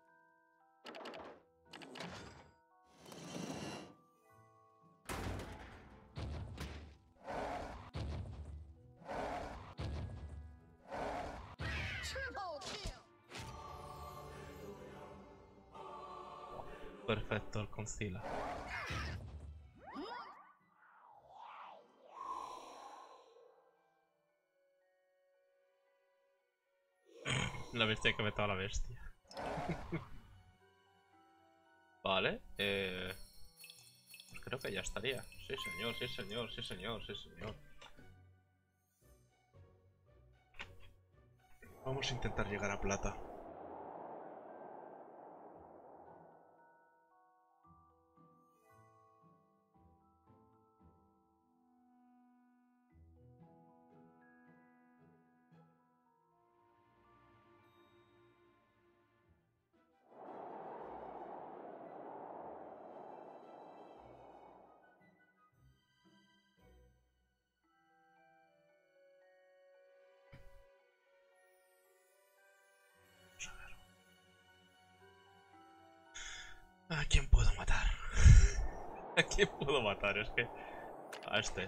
Triple kill. Perfecto, el concila. La bestia que metió a la bestia. Vale, pues creo que ya estaría. Sí, señor, sí, señor, sí, señor, sí, señor. Vamos a intentar llegar a plata. ¿A quién puedo matar? ¿A quién puedo matar? Es que... A este.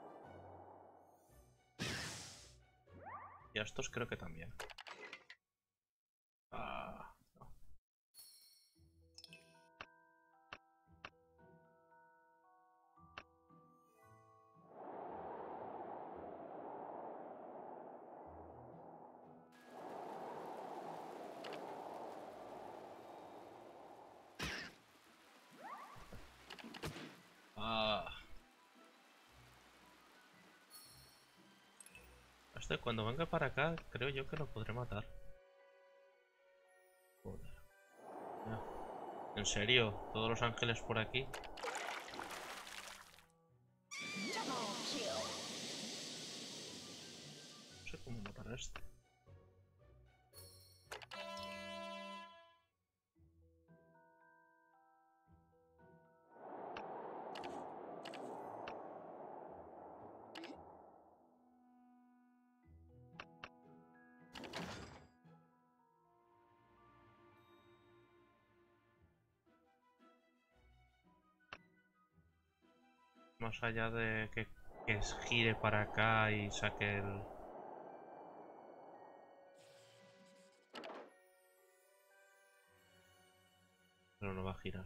Y a estos creo que también. Ah, no. Ah. Este cuando venga para acá creo yo que lo podré matar. Joder. Ya. ¿En serio? ¿Todos los ángeles por aquí? Double kill. No sé cómo matar a este. Más allá de que gire para acá y saque el... Pero no va a girar.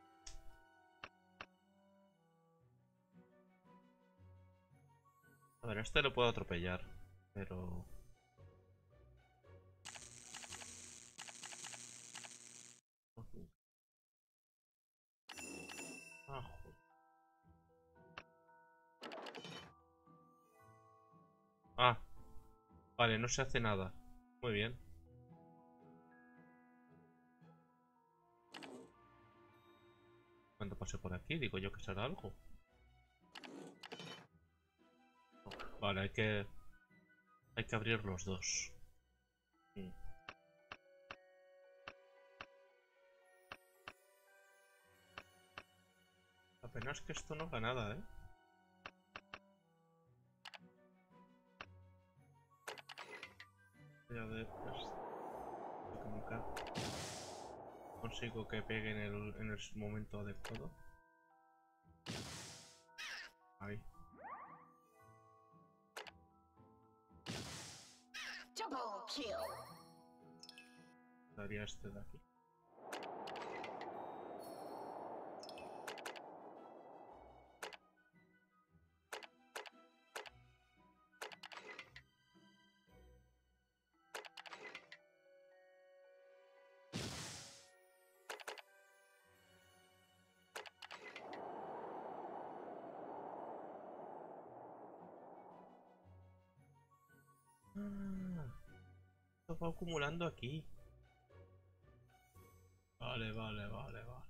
A ver, a este lo puedo atropellar. Pero... Ah, joder. Ah, vale, no se hace nada. Muy bien. Cuando pase por aquí, digo yo que será algo. No. Vale, hay que abrir los dos. Mm. Apenas que esto no haga nada, ¿eh? Voy a ver esto que nunca consigo que pegue en el momento adecuado. Ahí. Double kill. Daría este de aquí. Ah, esto va acumulando aquí. Vale, vale, vale, vale.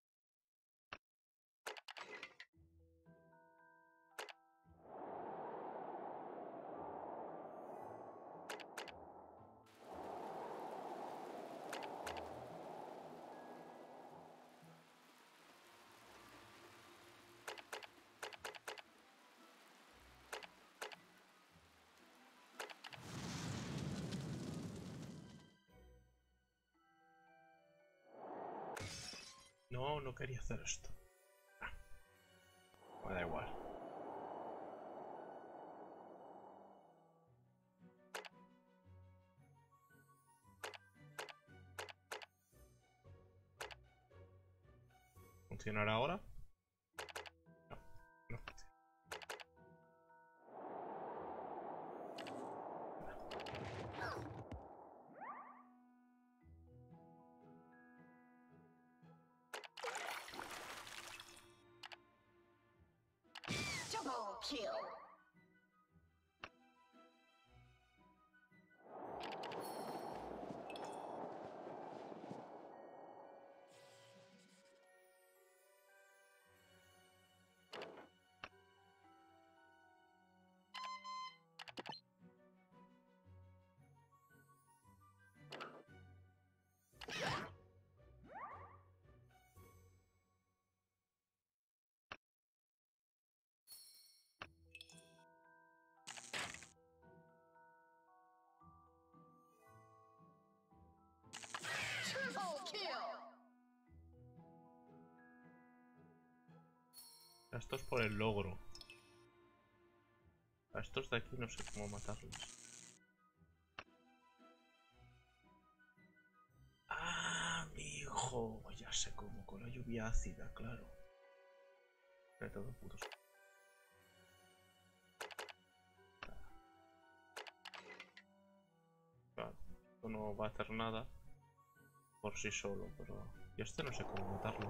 No, no quería hacer esto. Me da igual. ¿Funcionará ahora? No, no funciona. Double kill. Esto es por el logro. A estos de aquí no sé cómo matarlos. ¡Ah, mi hijo! Ya sé cómo, con la lluvia ácida, claro. De todo putos. Claro, esto no va a hacer nada por sí solo, pero... Y este no sé cómo matarlo.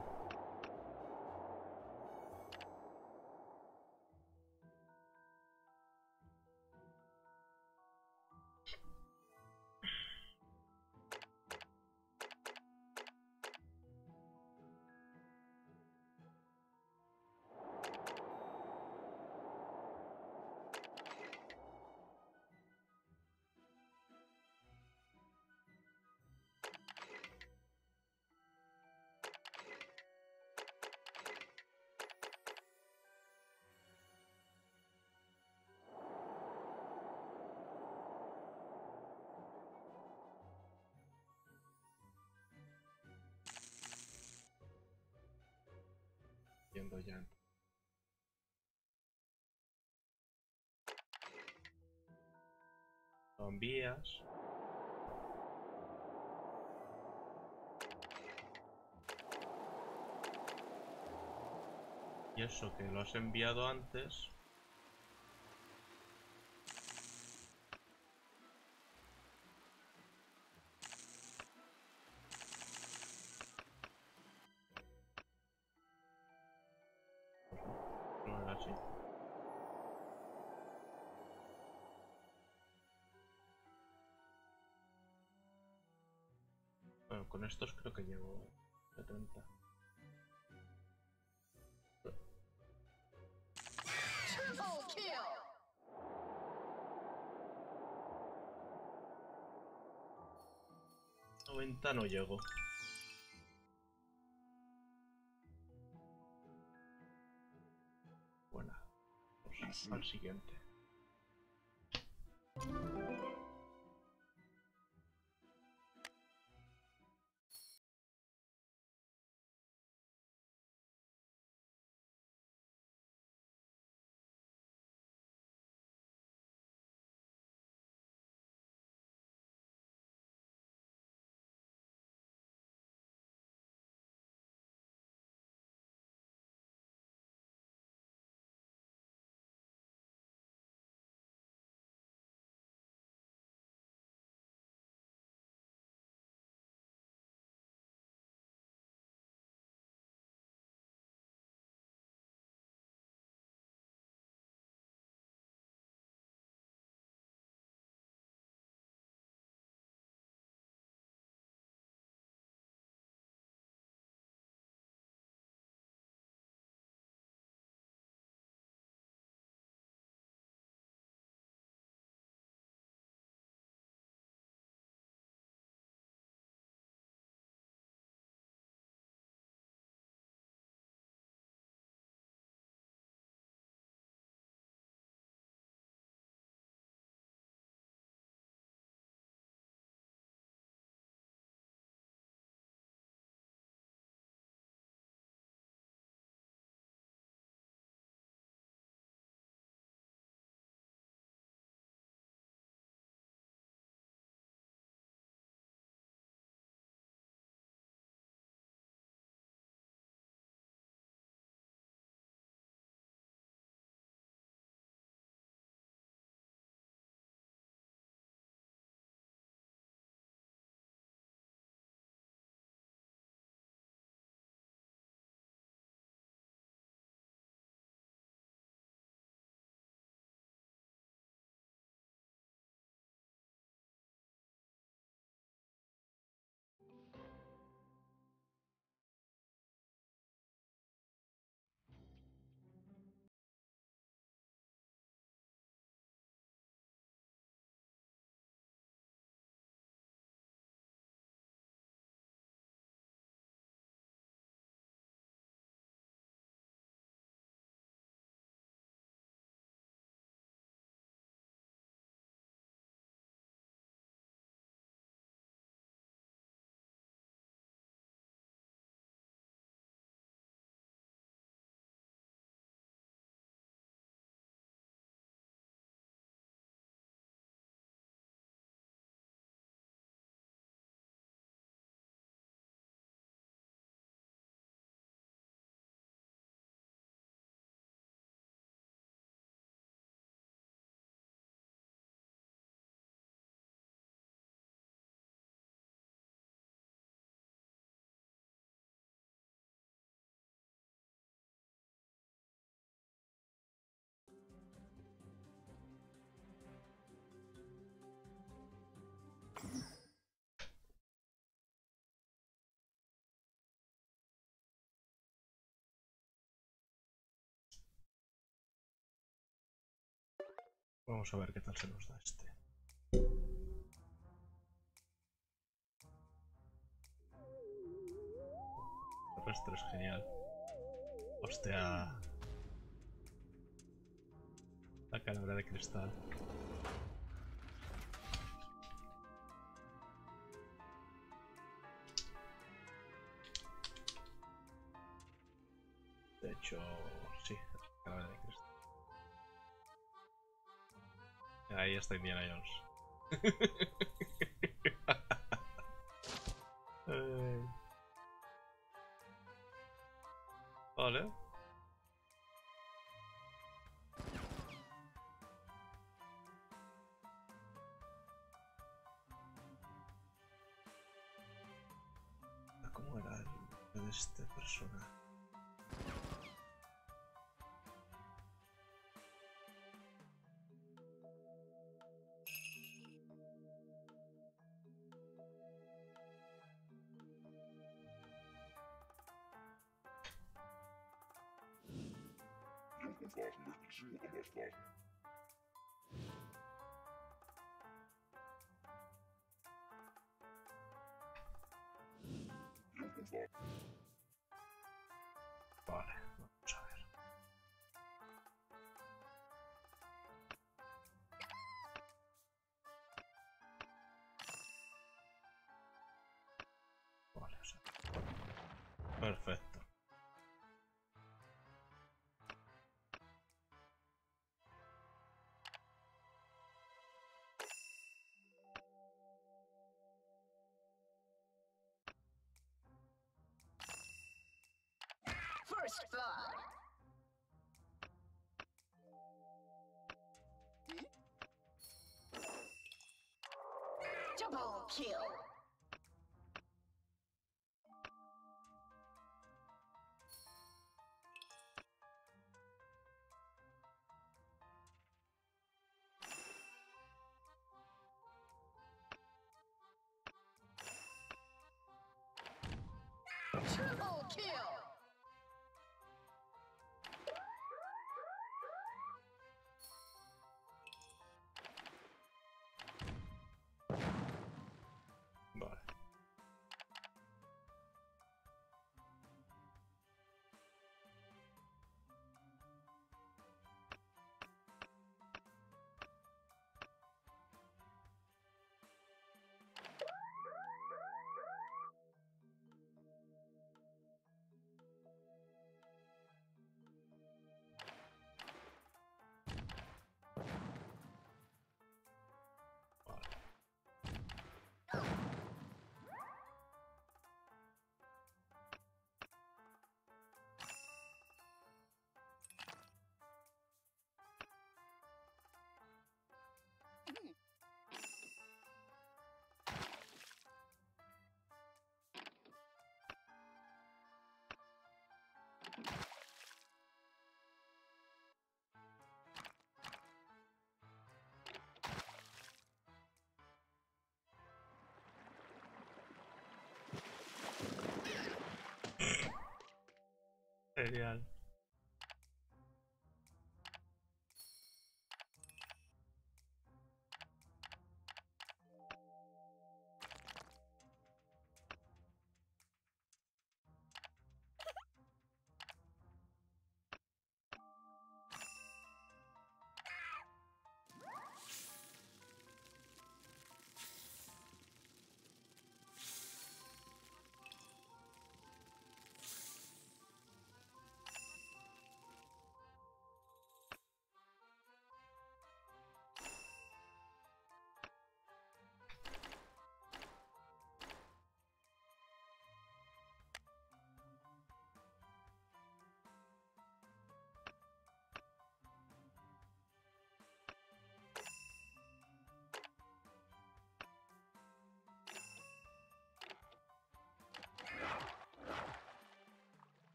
Yendo ya. Lo envías. Y eso que lo has enviado antes. No era así. Bueno, con estos creo que llevo 70. Triple kill. 90 no llego. Bueno, pues al siguiente. Vamos a ver qué tal se nos da este. Terrestre es genial. Hostia. La calavera de cristal. De hecho, sí, calavera de cristal. Ahí está Indiana Jones. Vale. ¿Cómo era el nombre de este personaje? Vale, vamos a ver. Vale, o sea. Perfecto. First blood. Double kill. Triple kill. Vale. Genial.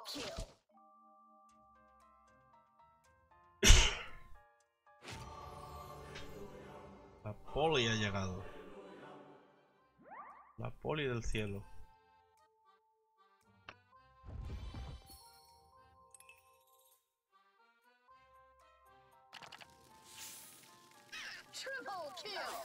kill. La poli ha llegado. La poli del cielo. Triple kill.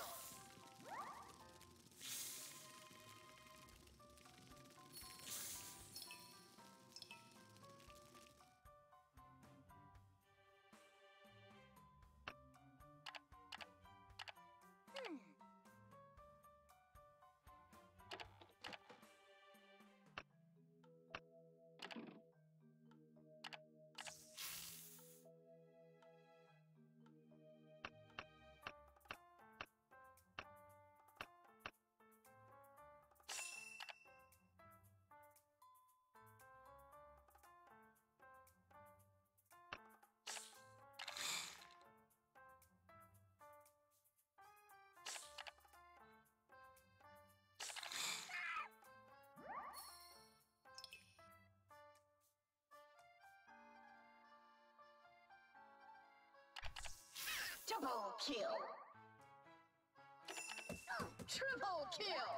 Double kill. Triple kill.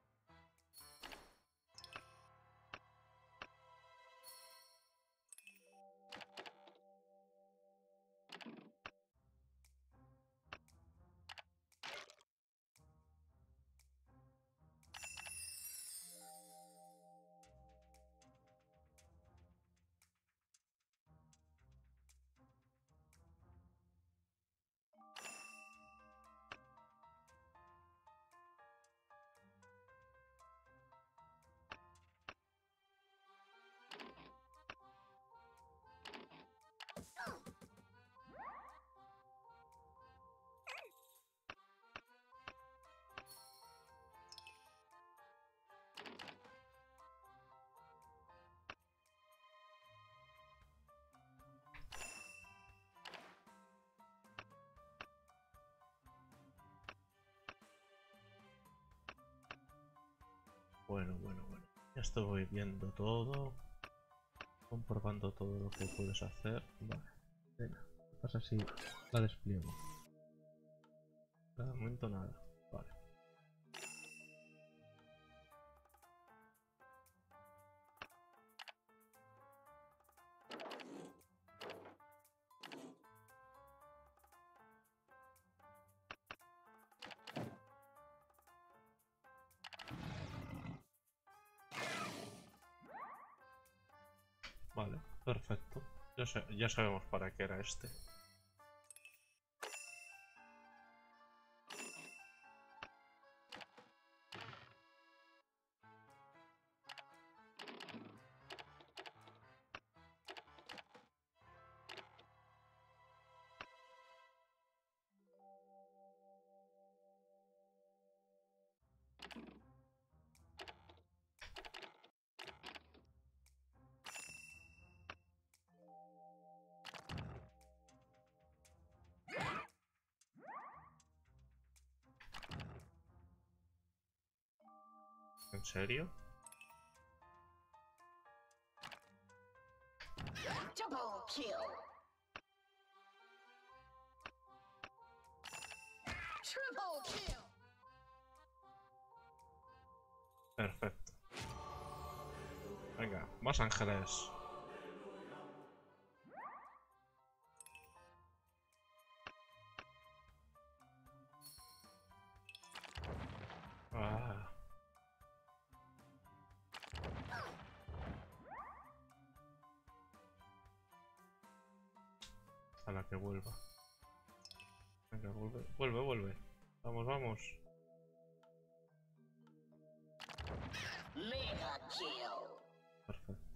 Bueno. Ya estoy viendo todo. Comprobando todo lo que puedes hacer. Vale. Venga. ¿Qué pasa si la despliego? De momento nada. Vale. Vale, perfecto. Ya sabemos para qué era este. ¿En serio? Double kill. Triple kill. Perfecto. Venga, más ángeles. Ah. A la que vuelva. Venga, vuelve. Vamos. Mega kill. Perfecto.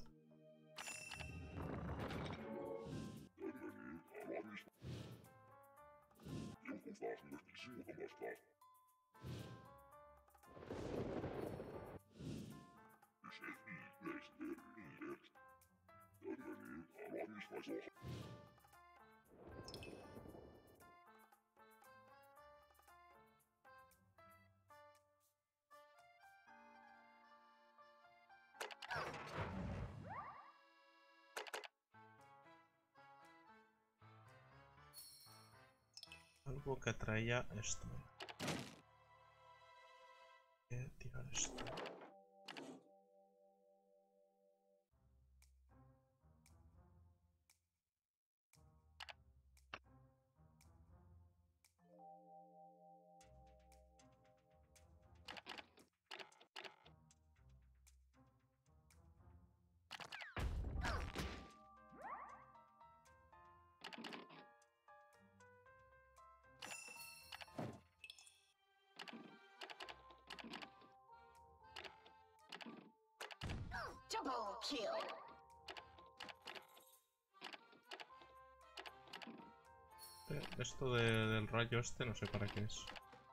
Algo que atraía esto. Voy a tirar esto. Double kill. Esto del rayo este no sé para qué es.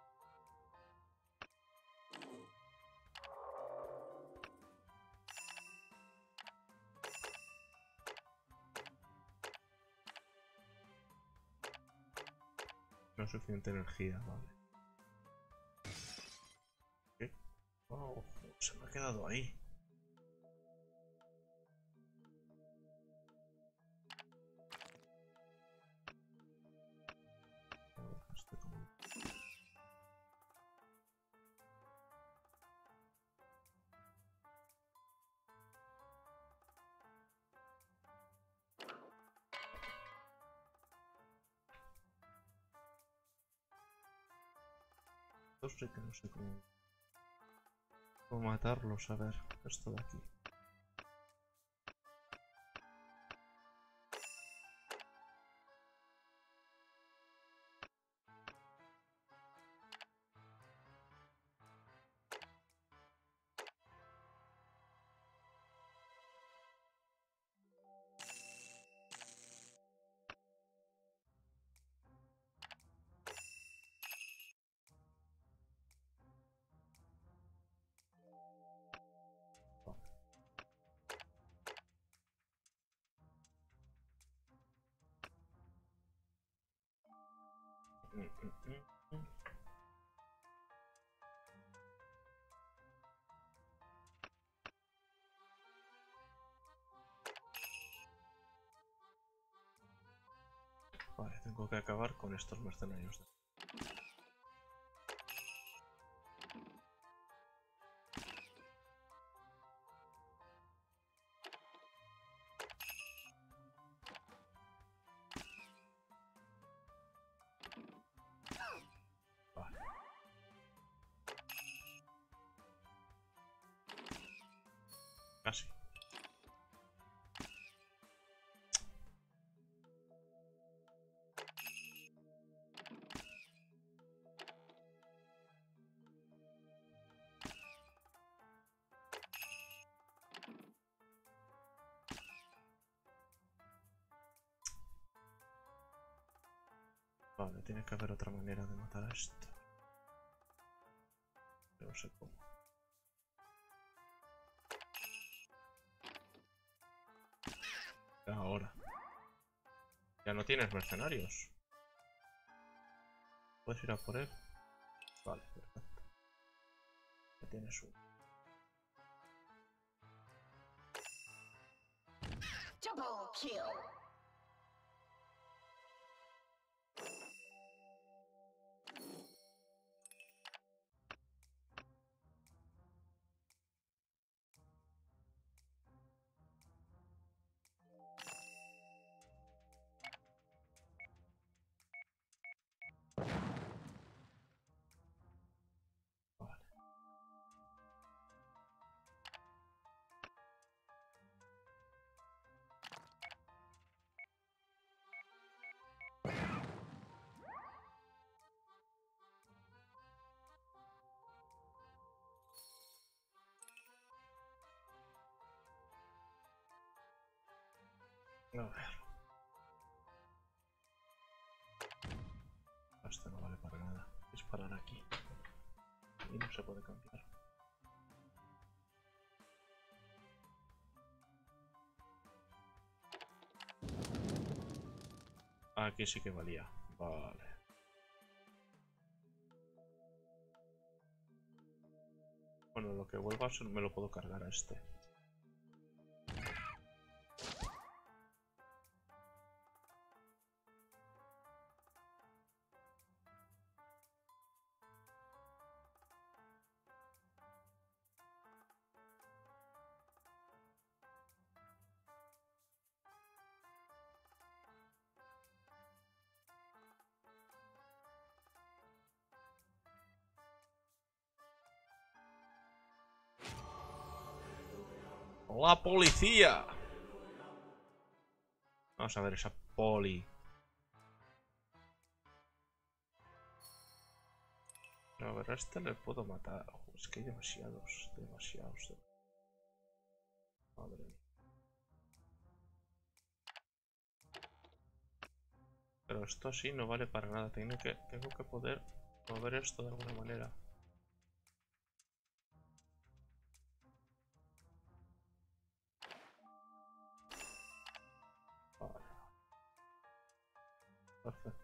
No es suficiente energía, vale. ¿Qué? Oh, se me ha quedado ahí. Sí que no sé cómo matarlos. A ver, esto de aquí. Vale, tengo que acabar con estos mercenarios. Vale. Casi. Vale, tiene que haber otra manera de matar a esto. Pero no sé cómo. Ahora. Ya no tienes mercenarios. ¿Puedes ir a por él? Vale, perfecto. Ya tienes uno. Double kill. Vale. A ver. Esto no vale para nada. Disparar aquí. Y no se puede cambiar. Aquí sí que valía. Vale. Bueno, lo que vuelva me lo puedo cargar a este. ¡La policía! Vamos a ver esa poli. A ver, a este le puedo matar. Es que hay demasiados. Madre mía. Pero esto así no vale para nada. Tengo que poder mover esto de alguna manera. Vale. Perfecto.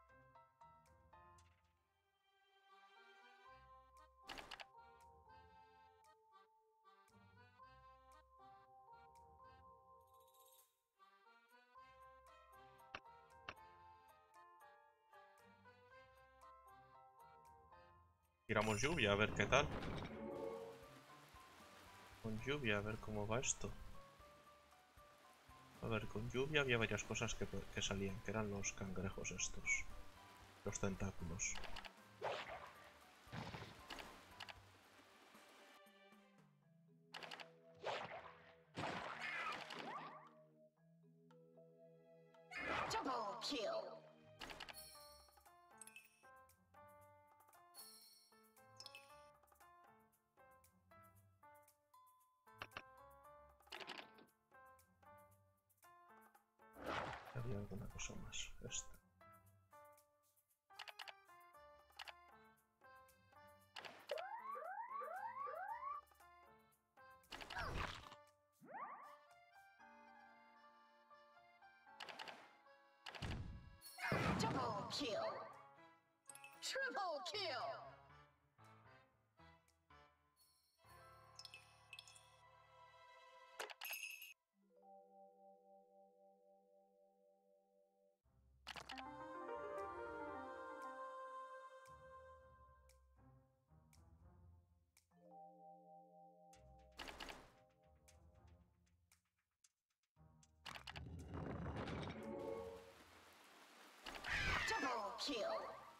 Tiramos lluvia, a ver qué tal. Con lluvia, a ver cómo va esto. A ver, con lluvia había varias cosas que salían, que eran los cangrejos estos. Los tentáculos. Double kill. Había alguna cosa más. Esta. Double kill. Triple kill. Double kill.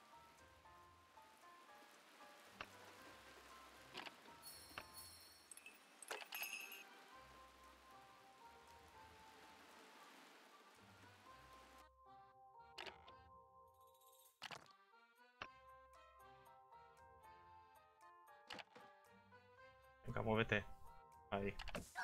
Venga, muévete. Ahí.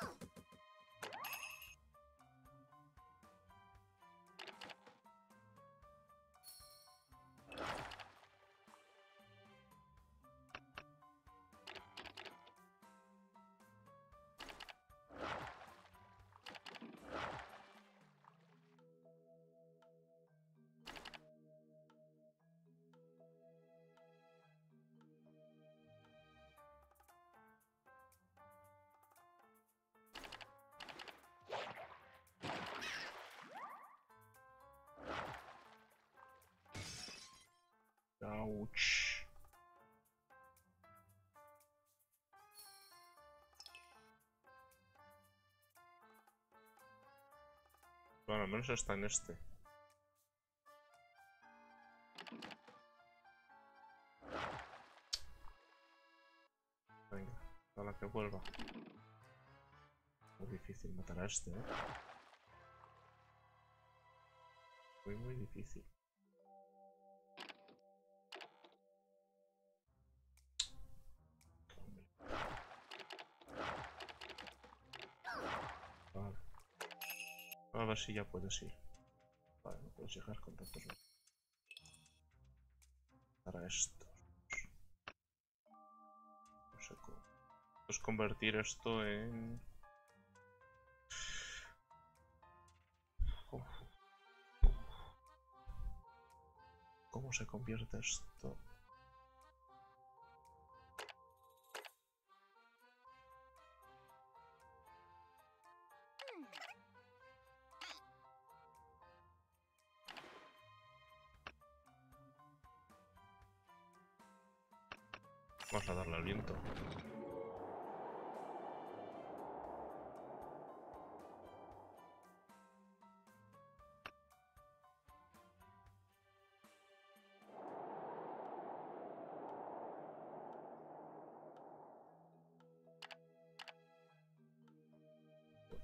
Ouch. Bueno, al menos está en este. Venga, a la que vuelva. Muy difícil matar a este, ¿eh? Muy difícil. Vale. A ver si ya puedes ir. Vale, no puedes llegar con tantos. Para esto. No sé cómo. Puedes convertir esto en... Uf. ¿Cómo se convierte esto? Vamos a darle al viento.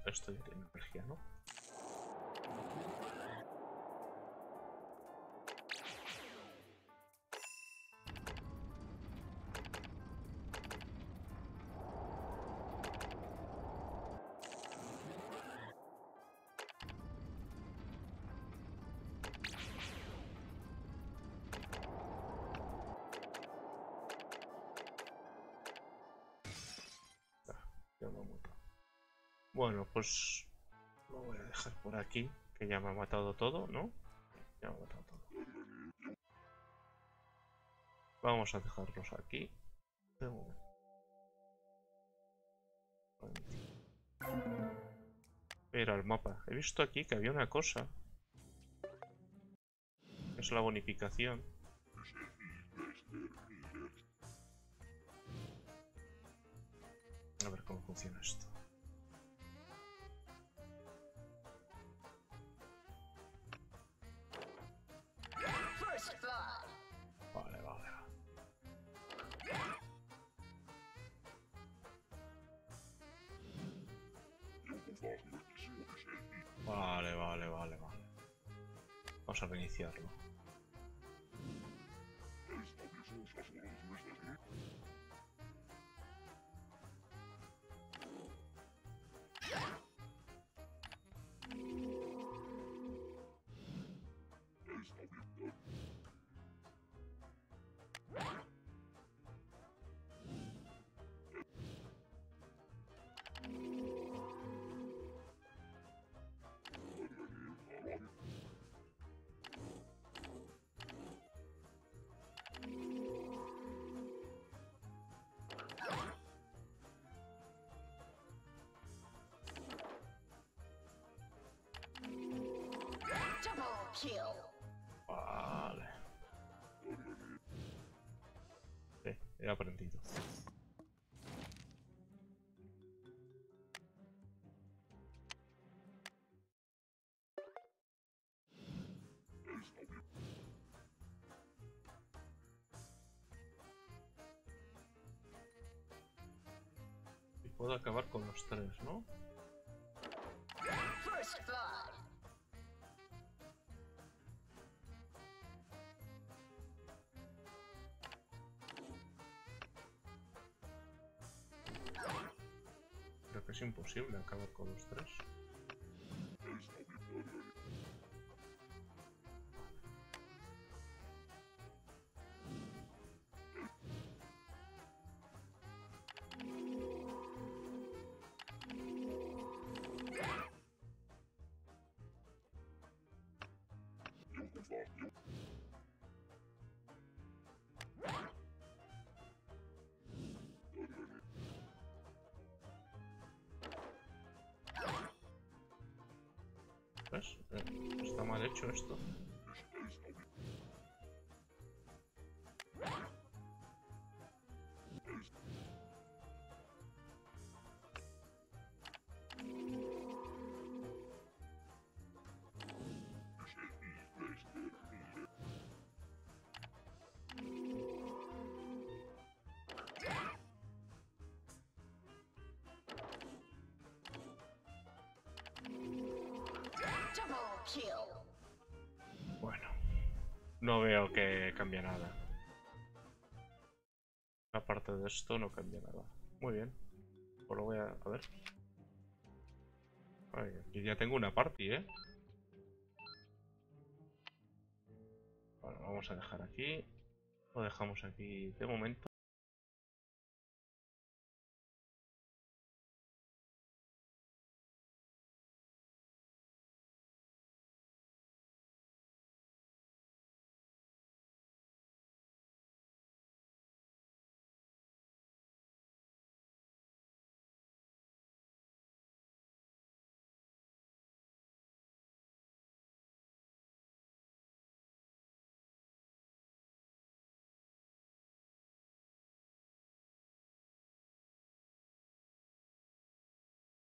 Esto ya tiene energía, ¿no? Ya me ha matado. Bueno, pues lo voy a dejar por aquí, que ya me ha matado todo, ¿no? Ya me ha matado todo. Vamos a dejarlos aquí. De momento. Mira el mapa. He visto aquí que había una cosa. Es la bonificación. A ver cómo funciona esto. First blood. Vale, vale. Vale, vale, vale, vale. Vamos a reiniciarlo. Double kill. Vale. He aprendido. Y puedo acabar con los tres, ¿no? First blood. Creo que es imposible acabar con los tres. ¿Ves? Está mal hecho esto. Double kill. Bueno, no veo que cambie nada. Aparte de esto, no cambia nada. Muy bien. Pues lo voy a ver. Ay, aquí ya tengo una party, ¿eh? Bueno, vamos a dejar aquí. Lo dejamos aquí de momento.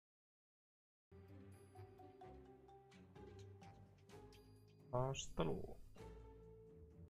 Hasta luego.